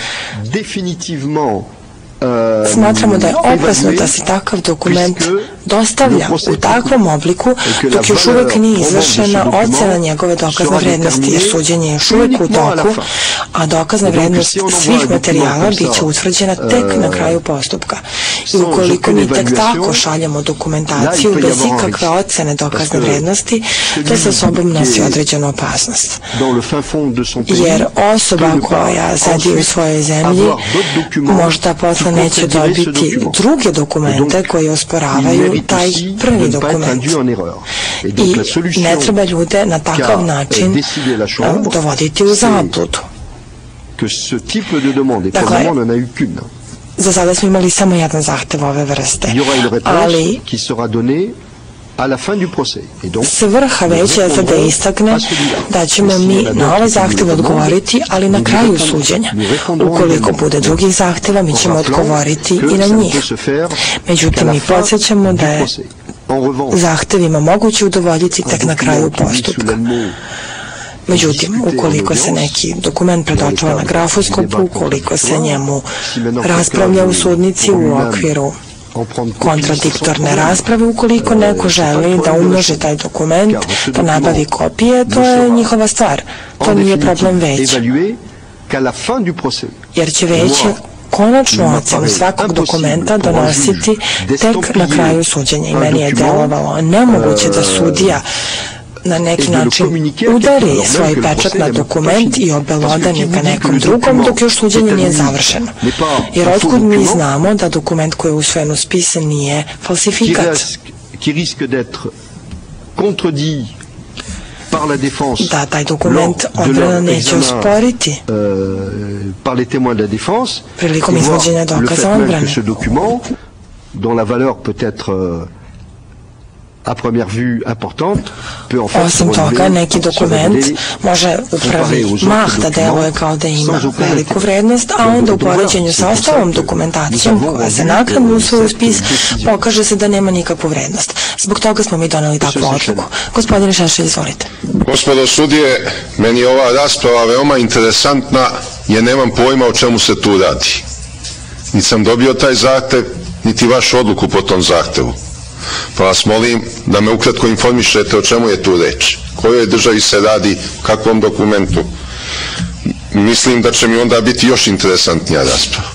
smatramo da je opasno da se takav dokument dostavlja u takvom obliku dok još uvek nije izvršena ocena njegove dokazne vrednosti, jer suđenje je još uvek u toku, a dokazna vrednost svih materijala bit će utvrđena tek na kraju postupka. I ukoliko mi tek tako šaljemo dokumentaciju bez ikakve ocene dokazne vrednosti, to sa sobom nosi određenu opasnost. Jer osoba koja sedi u svojoj zemlji možda posle neće dobiti druge dokumente koji osporavaju taj prvi dokument. I ne treba ljude na takav način dovoditi u zabludu. Dakle, za sada smo imali samo jedan zahtev ove vrste, ali svrha veća je da istakne da ćemo mi na ovaj zahtev odgovoriti, ali na kraju suđenja. Ukoliko bude drugih zahteva, mi ćemo odgovoriti i na njih. Međutim, mi podsjećamo da je zahtevima moguće udovoljiti tek na kraju postupka. Međutim, ukoliko se neki dokument predočava na grafoskopu, ukoliko se njemu raspravlja u sudnici u okviru kontradiktorne rasprave, ukoliko neko želi da umnoži taj dokument, da nabavi kopije, to je njihova stvar. To nije problem veća. Jer će veće konačnu ocenu svakog dokumenta donositi tek na kraju suđenja. I meni je delovalo nemoguće da sudija na neki način udari svoj pečat na dokument i obelodani ga nekom drugom dok još suđenje nije završeno. Jer otkud mi znamo da dokument koji je usvojen u spis nije falsifikat? Da taj dokument odbrana neće osporiti prilikom izvođenja dokaza odbrane. Osim toga, neki dokument može u prvi mah da deluje kao da ima veliku vrednost, a onda u poređenju sa ostalom dokumentacijom koja se naknadno usvoji u spis, pokaže se da nema nikakvu vrednost. Zbog toga smo mi doneli takvu odluku. Gospodine Šešelj, izvolite. Gospodo sudije, meni je ova rasprava veoma interesantna jer nemam pojma o čemu se tu radi. Niti sam dobio taj zahtev, niti vašu odluku po tom zahtevu. Pa vas molim da me ukratko informišete o čemu je tu reč, kojoj državi se radi, kakvom dokumentu. Mislim da će mi onda biti još interesantnija rasprava.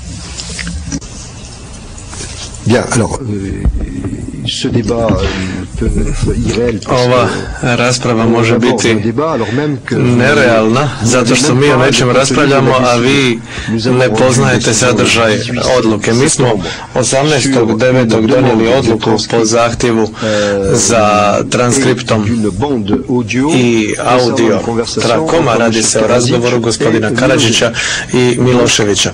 Bien, alors, ce débat ova rasprava može biti nerealna zato što mi o nečem raspravljamo, a vi ne poznajete sadržaj odluke. Mi smo 18.9. donijeli odluku po zahtjevu za transkriptom i audio trakoma. Radi se o razgovoru gospodina Karadžića i Miloševića.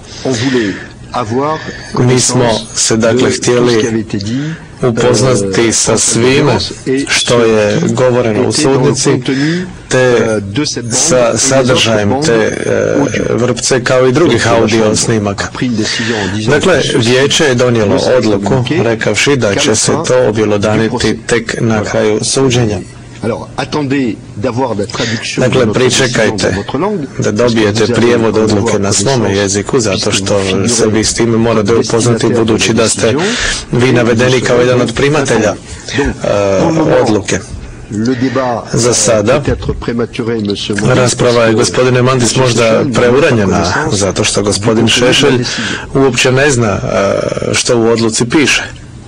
Mi smo se dakle htjeli upoznati sa svime što je govoreno u sudnici, te sa sadržajem te vrpce kao i drugih audio snimaka. Dakle, vijeće je donijelo odluku rekavši da će se to objelodaniti tek na kraju suđenja. Dakle, pričekajte da dobijete prijevod odluke na svome jeziku, zato što se vi s time morate upoznati, budući da ste vi navedeni kao jedan od primatelja odluke. Za sada rasprava je, gospodine Mandis, možda preuranjena, zato što gospodin Šešelj uopće ne zna što u odluci piše.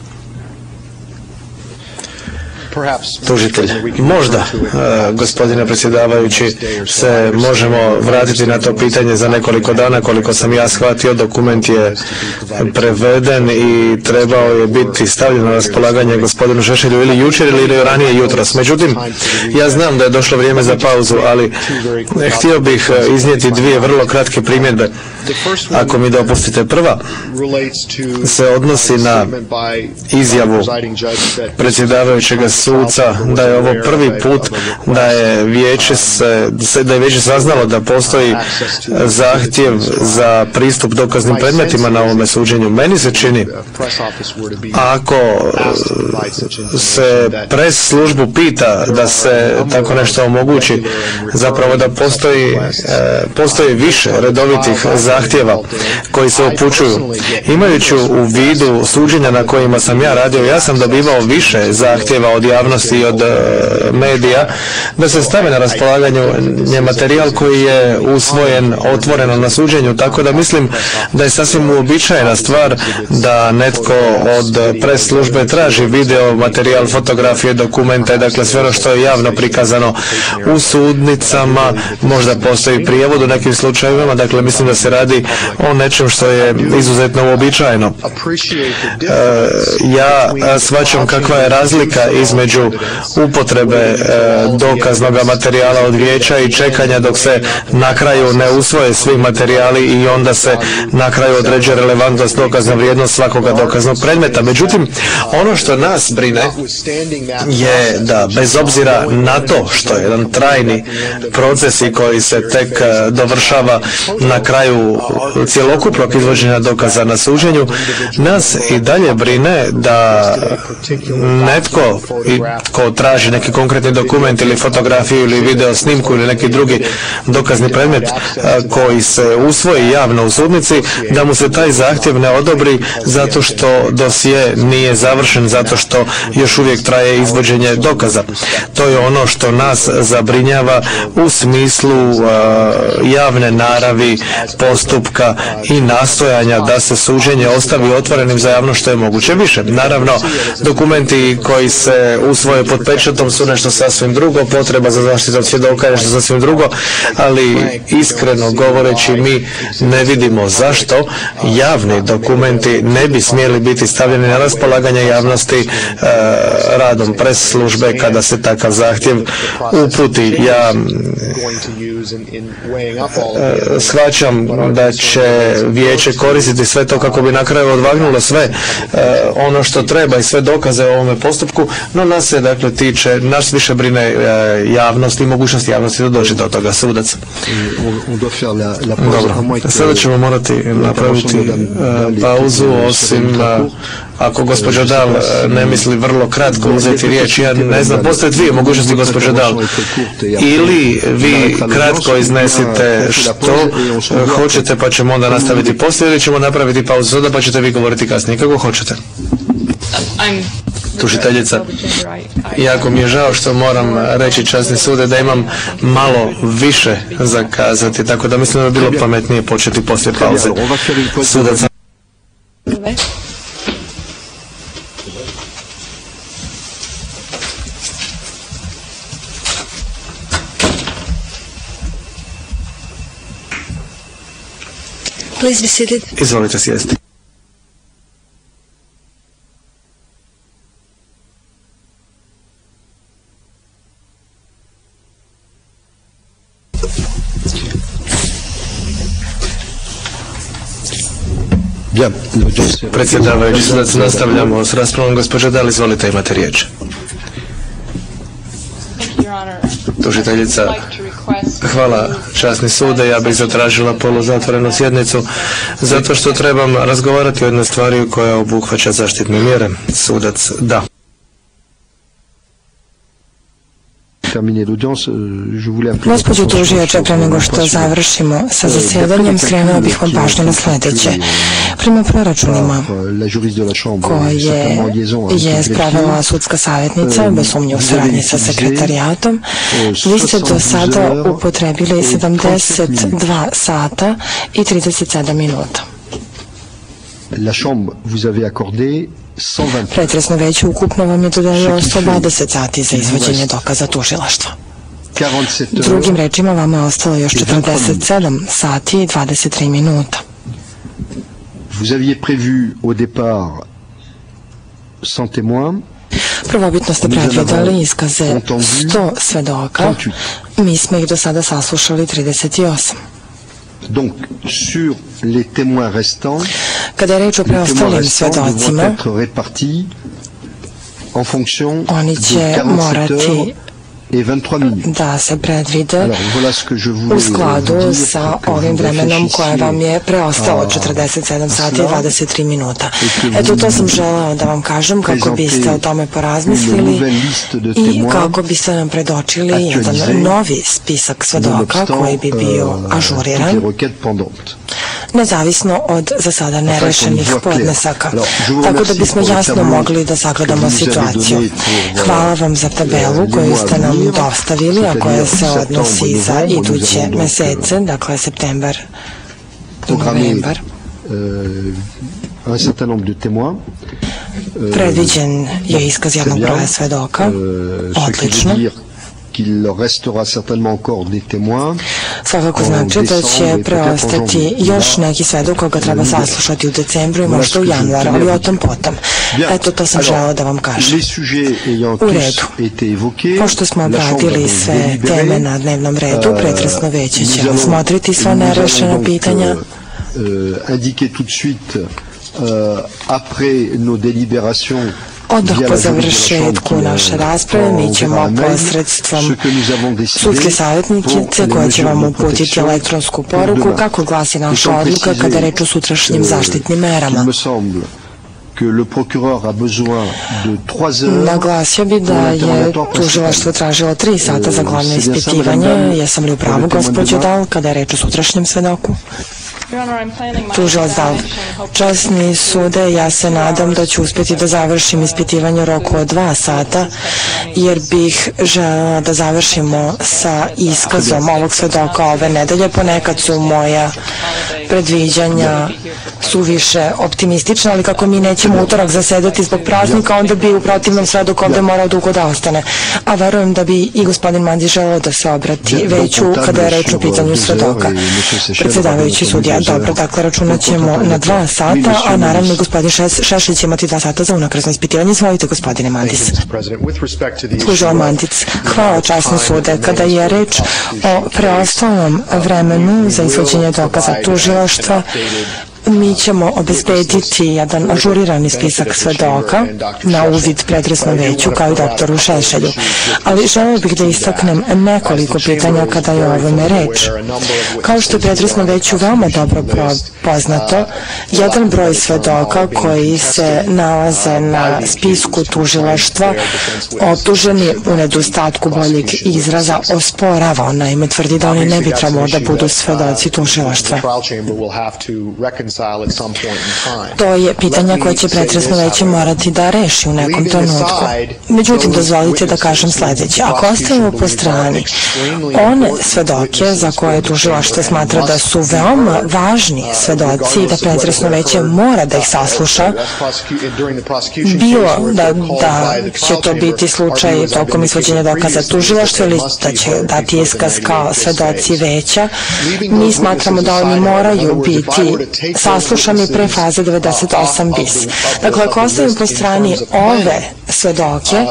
Tužitelj. Možda, gospodine predsjedavajući, se možemo vratiti na to pitanje za nekoliko dana. Koliko sam ja shvatio, dokument je preveden i trebao je biti stavljen na raspolaganje gospodinu Šešelju ili jučer ili ranije jutros. Međutim, ja znam da je došlo vrijeme za pauzu, ali htio bih iznijeti dvije vrlo kratke primjedbe. Ako mi dopustite, prva se odnosi na izjavu predsjedavajućeg suca da je ovo prvi put da je vijeće saznalo da postoji zahtjev za pristup dokaznim predmetima na ovome suđenju. Meni se čini, ako se pres službu pita da se tako nešto omogući, zapravo da postoji više redovitih zahtjeva koji se upućuju. Imajući u vidu suđenja na kojima sam ja radio, ja sam dobivao više zahtjeva od javnosti i od medija da se stave na raspolaganju materijal koji je usvojen otvoreno na suđenju, tako da mislim da je sasvim uobičajena stvar da netko od pres službe traži video materijal, fotografije, dokumente, dakle sve ono što je javno prikazano u sudnicama. Možda postoji prijevod u nekim slučajevima, dakle mislim da se radi o nečem što je izuzetno uobičajeno. Ja shvaćam kakva je razlika između upotrebe dokaznog materijala od vijeća i čekanja dok se na kraju ne usvoje svi materijali i onda se na kraju određuje relevantnost, dokazna vrijednost svakoga dokaznog predmeta. Međutim, ono što nas brine je da bez obzira na to što je jedan trajni proces i koji se tek dovršava na kraju cjelokupnog izvođenja dokaza na suđenju, nas i dalje brine da netko ko traži neki konkretni dokument ili fotografiju ili video snimku ili neki drugi dokazni predmet koji se usvoji javno u sudnici, da mu se taj zahtjev ne odobri zato što dosje nije završen, zato što još uvijek traje izvođenje dokaza. To je ono što nas zabrinjava u smislu javne naravi postupka i nastojanja da se suđenje ostavi otvorenim za javno što je moguće više. Naravno, dokumenti koji se usvoje pod pečatom su nešto sasvim drugo, potreba za zaštitom svjedoka je nešto sasvim drugo, ali iskreno govoreći mi ne vidimo zašto javni dokumenti ne bi smjeli biti stavljeni na raspolaganje javnosti radom pres službe kada se takav zahtjev uputi. Ja shvaćam da će vijeće koristiti sve to kako bi na kraju odvagnulo sve ono što treba i sve dokaze o ovome postupku, no nas se dakle tiče, nas više brine javnost i mogućnost javnosti da dođe do toga sudac. Dobro, sada ćemo morati napraviti pauzu, osim ako gospođa Dal ne misli vrlo kratko uzeti riječ. Ja ne znam, postoje dvije mogućnosti, gospođa Dal. Ili vi kratko iznesite što hoćete pa ćemo onda nastaviti poslije, ili ćemo napraviti pauzu sada pa ćete vi govoriti kasnije, kako hoćete. Tužiteljica, jako mi je žao što moram reći, časni sude, da imam malo više za kazati, tako da mislim da bi bilo pametnije početi poslije pauze. Sudac. Please be seated. Izvolite sjesti. Predsjedavajući, sudac, nastavljamo s raspravom. Gospođa Dal, izvolite, imate riječ. Tužiteljica, hvala, časni sude, ja bih zatražila poluzatvorenu sjednicu zato što trebam razgovarati o jednoj stvari koja obuhvaća zaštitne mjere. Sudac, da. Gospođo tužioče, pre nego što završimo sa zasjedanjem, skrenuo bih vam pažnju na sljedeće. Prema proračunima koje je spravila sudska savjetnica, bez sumnje u saradnji sa sekretarijatom, vi ste do sada upotrebili 72 sata i 37 minuta. Pretresno veće ukupno vam je dodelilo 120 sati za izvođenje dokaza tužilaštva. Drugim rečima, vama je ostalo još 47 sati i 23 minuta. Prvobitno ste predvidjeli iskaze 100 svedoka, mi smo ih do sada saslušali 38. Donc, sur les témoins restants, kada je reč o preostalim svedocima, oni će morati da se predvide u skladu sa ovim vremenom koje vam je preostalo 47 sati i 23 minuta. Eto, to sam želeo da vam kažem kako biste o tome porazmislili i kako biste nam predočili jedan novi spisak svedoka koji bi bio ažuriran, nezavisno od za sada nerešenih podnesaka, tako da bismo jasno mogli da sagledamo situaciju. Hvala vam za tabelu koju ste nam dostavili, a koja se odnosi za iduće mesece, dakle septembar, novembar. Predviđen je iskaz jednog broja svedoka, odlično. Svakako znači da će preostati još neki svedok koga treba saslušati u decembru i možda u januaru, ali o tom potom. Eto, to sam želeo da vam kažem. U redu. Pošto smo obradili sve teme na dnevnom redu, pretresno veće će razmotriti sva nerešena pitanja. Odmah po završetku naše rasprave mi ćemo posredstvom sudske savjetnice koja će vam uputiti elektronsku poruku kako glasi naša odluka kada je reč o sutrašnjim zaštitnim merama. Naglasio bi da je tužilaštvo tražilo 3 sata za glavno ispitivanje. Jesam li u pravu, gospođo Dal, kada je reč o sutrašnjem svedoku? Tužilac Dal, časni sude, ja se nadam da ću uspjeti da završim ispitivanje u roku od 2 sata, jer bih želela da završimo sa iskazom ovog svedoka ove nedelje. Ponekad su moja predviđanja suviše optimistična, ali kako mi nećemo utorak zasedati zbog praznika, onda bi u protivnom svedok ovde morao dugo da ostane. A verujem da bi i gospodin Mandi želeo da se obrati veću kada je reč o pitanju svedoka. Predsjedavajući sudija, dobro, dakle računat ćemo na 2 sata, a naravno gospodin Šešelj će imati 2 sata za unakrsno ispitivanje. Izvolite, gospodine Mandis. Služao Mandic, hvala časni sude. Kada je reč o preostalom vremenu za izvođenje dokaza tužilaštva, mi ćemo obezbediti jedan ažurirani spisak svedoka na uvid pretresnom veću kao i doktoru Šešelju. Ali želeo bih da istaknem nekoliko pitanja kada je o ovome reč. Kao što je pretresnom veću veoma dobro poznato, jedan broj svedoka koji se nalaze na spisku tužilaštva optuženi u nedostatku boljeg izraza osporava. Naime, tvrdi da oni ne bi trebalo da budu svedoci tužilaštva. To je pitanje koje će pretresno veće morati da reši u nekom trenutku. Međutim, dozvolite da kažem sljedeće. Ako ostavimo po strani one svedoke za koje tužilaštvo smatra da su veoma važni svedoci i da pretresno veće mora da ih sasluša, bilo da će to biti slučaj tokom izvođenja dokaza tužilaštva ili da će dati iskaz kao svedoci veća, mi smatramo da oni moraju biti saslušani pre faze 98 bis. Dakle, ako ostavim po strani ove svedoke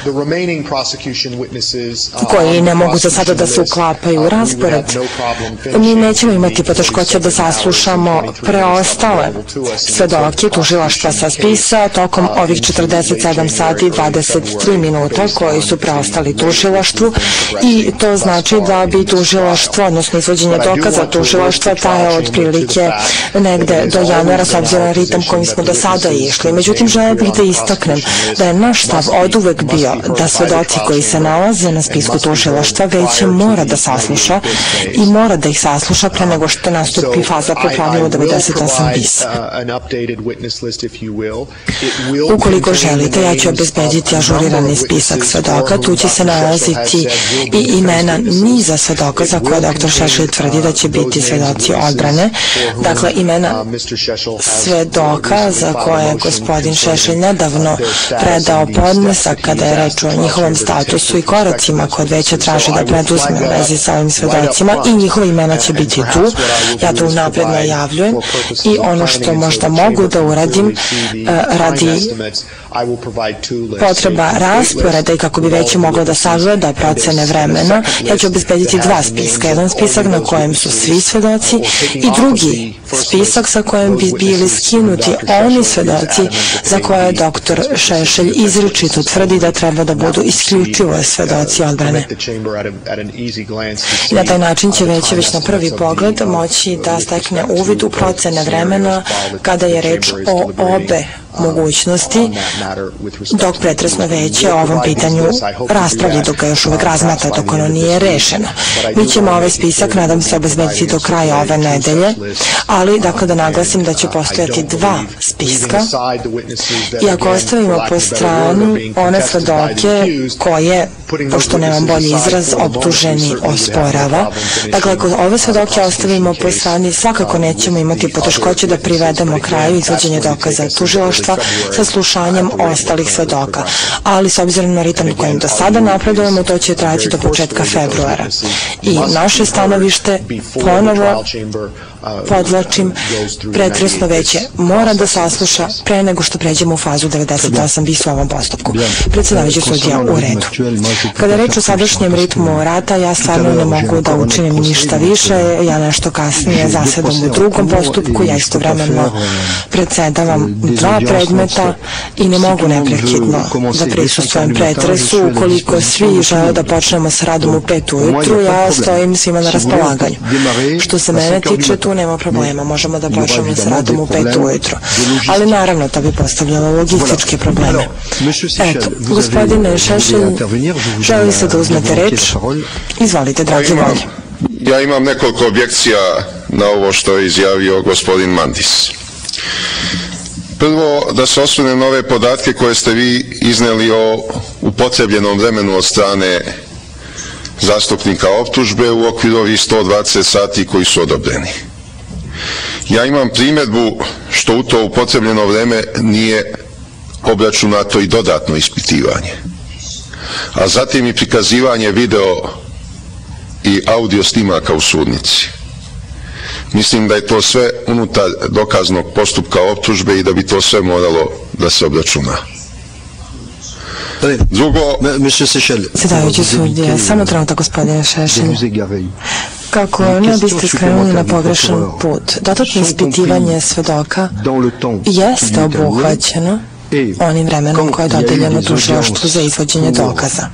koji ne mogu za sada da se uklapaju u raspored, mi nećemo imati poteškoća da saslušamo preostale svedoke tužilaštva sa spisa tokom ovih 47 sati i 23 minuta koji su preostali tužilaštvu, i to znači da bi tužilaštvo, odnosno izvođenje dokaza tužilaštva traje otprilike negde do januara s obzirom na ritam kojim smo do sada išli. Međutim, želim bih da istaknem da je naš stav oduvek bio da svedoci koji se nalaze na spisku tužilaštva veće mora da sasluša i mora da ih sasluša pre nego što nastupi faza po pravilu 98 bis. Ukoliko želite, ja ću obezbediti ažurirani spisak svedoka. Tu će se nalaziti i imena niza svedoka za koje dr. Šešelj tvrdi da će biti svedoci odbrane. Dakle, imena svedoka za koje je gospodin Šešelj nedavno predao podnesak kada je reč o njihovom statusu i koracima koje veće traži da preduzme u vezi sa ovim svedocima, i njihova imena će biti tu. Ja to unapred najavljujem, i ono što možda mogu da uradim radi potreba rasporeda i kako bi veće moglo da sagleda procene vremena, ja ću obezbediti dva spiska. Jedan spisak na kojem su svi svedoci i drugi spisak sa kojem bi bili skinuti oni svedoci za koje je dr. Šešelj izričito tvrdi da treba da budu isključivo svedoci odbrane. I na taj način će veće već na prvi pogled moći da stekne uvid u procene vremena kada je reč o obe mogućnosti, dok pretresno veće o ovom pitanju raspravlja, dok ga još uvek razmatra, dok ono nije rešeno. Mi ćemo ovaj spisak, nadam se, obezbediti do kraja ove nedelje, ali dakle da naglasim da će postojati dva spiska, i ako ostavimo po strani one svedoke koje, pošto nemam bolji izraz, optuženi osporava, dakle ako ove svedoke ostavimo po strani, svakako nećemo imati poteškoće da privedemo kraju izvođenje dokaza tužilaštva sa slušanjem ostalih svedoka, ali s obzirom na ritam kojim do sada napredujemo, to će trajati do početka februara. I naše stanovište, ponovo podlačim, pretresno veće mora da sasluša pre nego što pređemo u fazu 98 bis u ovom postupku. Predsjedavajući sudija, u redu. Kada je reč o sadašnjem ritmu rata, ja stvarno ne mogu da učinim ništa više, ja nešto kasnije zasedam u drugom postupku, ja istovremeno predsedavam dva predmeta i ne mogu neprekidno da prisustvujem pretresu. Ukoliko svi žele da počnemo sa radom u 5 ujutru, ja stojim svima na raspolaganju. Što se mene tiče, tu nema problema, možemo da počnemo sa radom u 5 ujutru. Ali naravno, to bi postavljalo logističke probleme. Eto, gospodine Šešelj, želi se da uzmete reč? Izvolite, dragi volje. Ja imam nekoliko objekcija na ovo što je izjavio gospodin Mandis. Prvo, da se osvrnem na ove podatke koje ste vi izneli o upotrebljenom vremenu od strane zastupnika optužbe u okviru ovih 120 sati koji su odobreni. Ja imam primjedbu što u to upotrebljeno vreme nije obračunato i dodatno ispitivanje, a zatim i prikazivanje video i audio snimaka u sudnici. Mislim da je to sve unutar dokaznog postupka optužbe i da bi to sve moralo da se obračuna. Drugo... Predsjedavajući sudija, samo trenutak, gospodine Šešelj. Kako ne biste skrenuli na pogrešan put, dodatno ispitivanje svedoka jeste obuhvaćeno onim vremenom koje je dodeljeno tužilaštvu za izvođenje dokaza.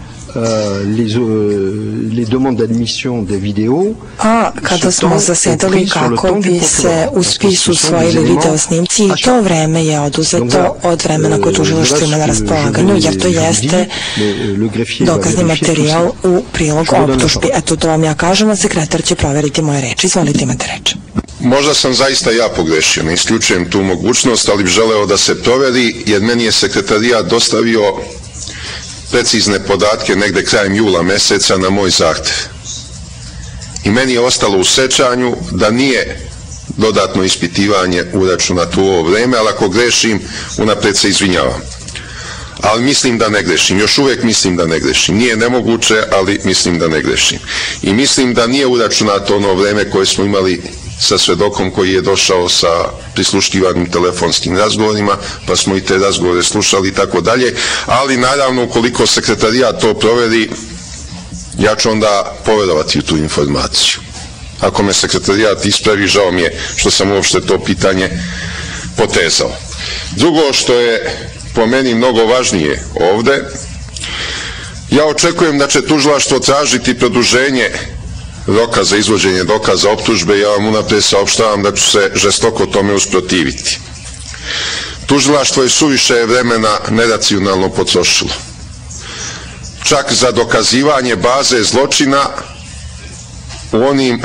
A kada smo zasedali kako bi se u spisu usvojili video snimci, i to vreme je oduzeto od vremena koje tužilaštvo ima na raspolaganju, jer to jeste dokazni materijal u prilog optužbi. Eto, to vam ja kažem, a sekretar će proveriti moje reči. Izvolite, imate reč. Možda sam zaista ja pogrešio, ne isključujem tu mogućnost, ali bih želeo da se proveri, jer meni je sekretarijat dostavio precizne podatke negde krajem jula meseca na moj zahtev. I meni je ostalo u sećanju da nije dodatno ispitivanje uračunato u ovo vreme, ali ako grešim, unapred se izvinjavam. Ali mislim da ne grešim, još uvijek mislim da ne grešim. Nije nemoguće, ali mislim da ne grešim. I mislim da nije uračunato ono vreme koje smo imali sa svedokom koji je došao sa prisluškivanim telefonskim razgovorima, pa smo i te razgovore slušali i tako dalje, ali naravno ukoliko sekretarijat to proveri, ja ću onda poverovati u tu informaciju. Ako me sekretarijat ispravi, žao mi je što sam uopšte to pitanje potezao. Drugo što je po meni mnogo važnije ovde, ja očekujem da će tužilaštvo tražiti produženje roka za izvođenje dokaza optužbe. Ja vam unapred saopštavam da ću se žestoko tome usprotiviti. Tužilaštvo je suviše vremena neracionalno potrošilo. Čak za dokazivanje baze zločina u onim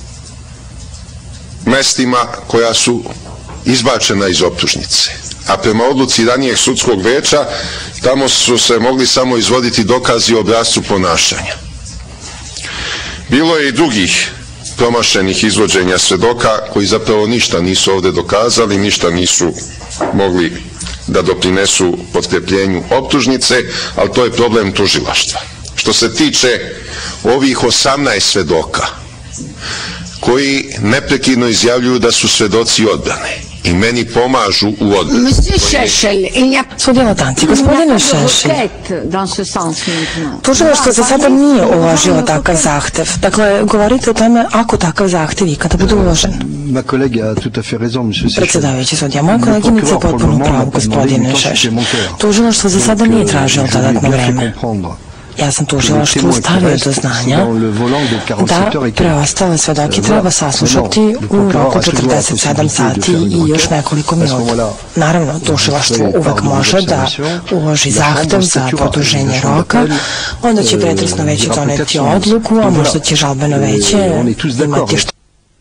mestima koja su izbačena iz optužnice. A prema odluci ranijeg sudskog veća, tamo su se mogli samo izvoditi dokazi o obrascu ponašanja. Bilo je i drugih promašenih izvođenja svedoka koji zapravo ništa nisu ovde dokazali, ništa nisu mogli da doprinesu potkrepljenju optužnice, ali to je problem tužilaštva. Što se tiče ovih 18 svedoka koji neprekidno izjavljuju da su svedoci odbrane i meni pomažu u odbrani. Sudjelo Tanci, gospodine Šešelj, tužilaštvo za sada nije uložilo takav zahtev. Dakle, govorite o tome ako takav zahtev ikada bude uložen. Predsjedavajući sudija, moja koleginica je potpuno u pravu, gospodine Šešelj. Tužilaštvo za sada nije tražilo dodatno vreme. Ja sam tužilaštvu stavio do znanja da preostale svedoke treba saslušati u roku 47 sati i još nekoliko minuta. Naravno, tužilaštvo uvek može da uloži zahtev za produženje roka, onda će pretresno veće doneti odluku, a možda će žalbeno veće imati što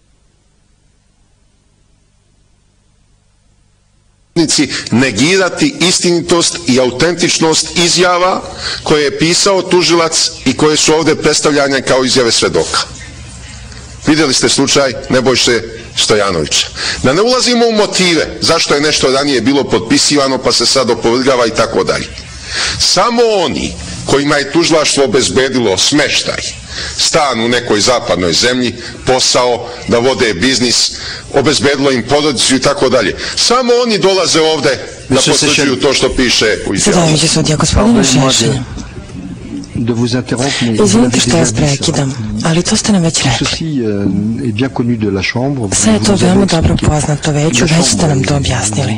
negirati istinitost i autentičnost izjava koje je pisao tužilac i koje su ovde predstavljane kao izjave svedoka. Vidjeli ste slučaj Nebojše Stojanovića. Da ne ulazimo u motive zašto je nešto ranije bilo potpisivano pa se sad opovrgava i tako dalje. Samo oni kojima je tužilaštvo obezbedilo smeštaj, stan u nekoj zapadnoj zemlji, posao, da vode biznis, obezbedilo im porodicu i tako dalje. Samo oni dolaze ovde da potvrđuju to što piše u izjavi. Predsjedavajući sudija, gospodine Šešelj, izvinite što vas prekidam, ali to ste nam već rekli. Sve je to veoma dobro poznato veću, već ste nam to objasnili.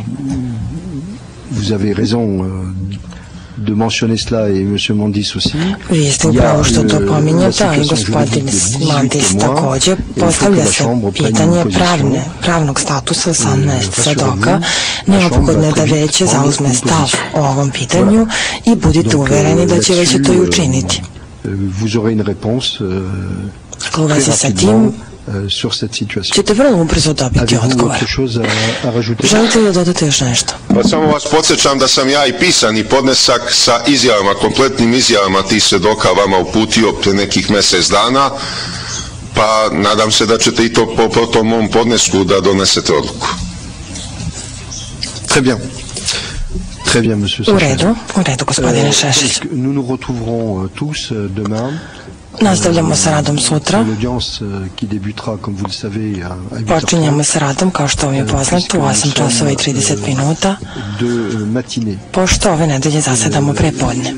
de mentionner cela et M. Mandis aussi. Vi ste upravo što to pominjete, a i gospodin Mandis također. Postavlja se pitanje pravnog statusa 18 svedoka. Neophodno je da veće zauzme stav o ovom pitanju i budite uvereni da će veće to i učiniti. Vous aurez une réponse u vezi sa tim ćete vrlo ubrzo dobiti odgovor. Želite li da dodate još nešto? Pa samo vas podsjećam da sam ja i pisani podnesak sa izjavama, kompletnim izjavama tih svedoka vama uputio pre nekih mjesec dana, pa nadam se da ćete i to po tom mom podnesku da donesete odluku. Très bien. Très bien, monsieur. U redu, gospodine Šešelj. Nous nous retrouverons tous demain. Nastavljamo sa radom sutra. Počinjemo sa radom, kao što vam je poznato, u 8 časova i 30 minuta, pošto ove nedelje zasedamo pre podne.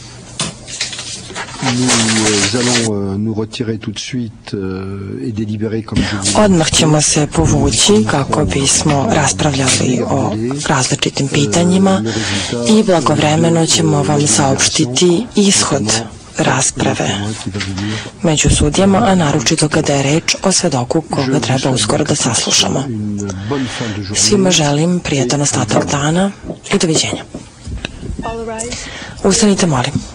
Odmah ćemo se povući kako bismo raspravljali o različitim pitanjima i blagovremeno ćemo vam saopštiti ishod rasprave među sudijama, a naročito kada je reč o svedoku koga treba uskoro da saslušamo. Svima želim prijatan ostatak dana i doviđenja. Ustanite, molim.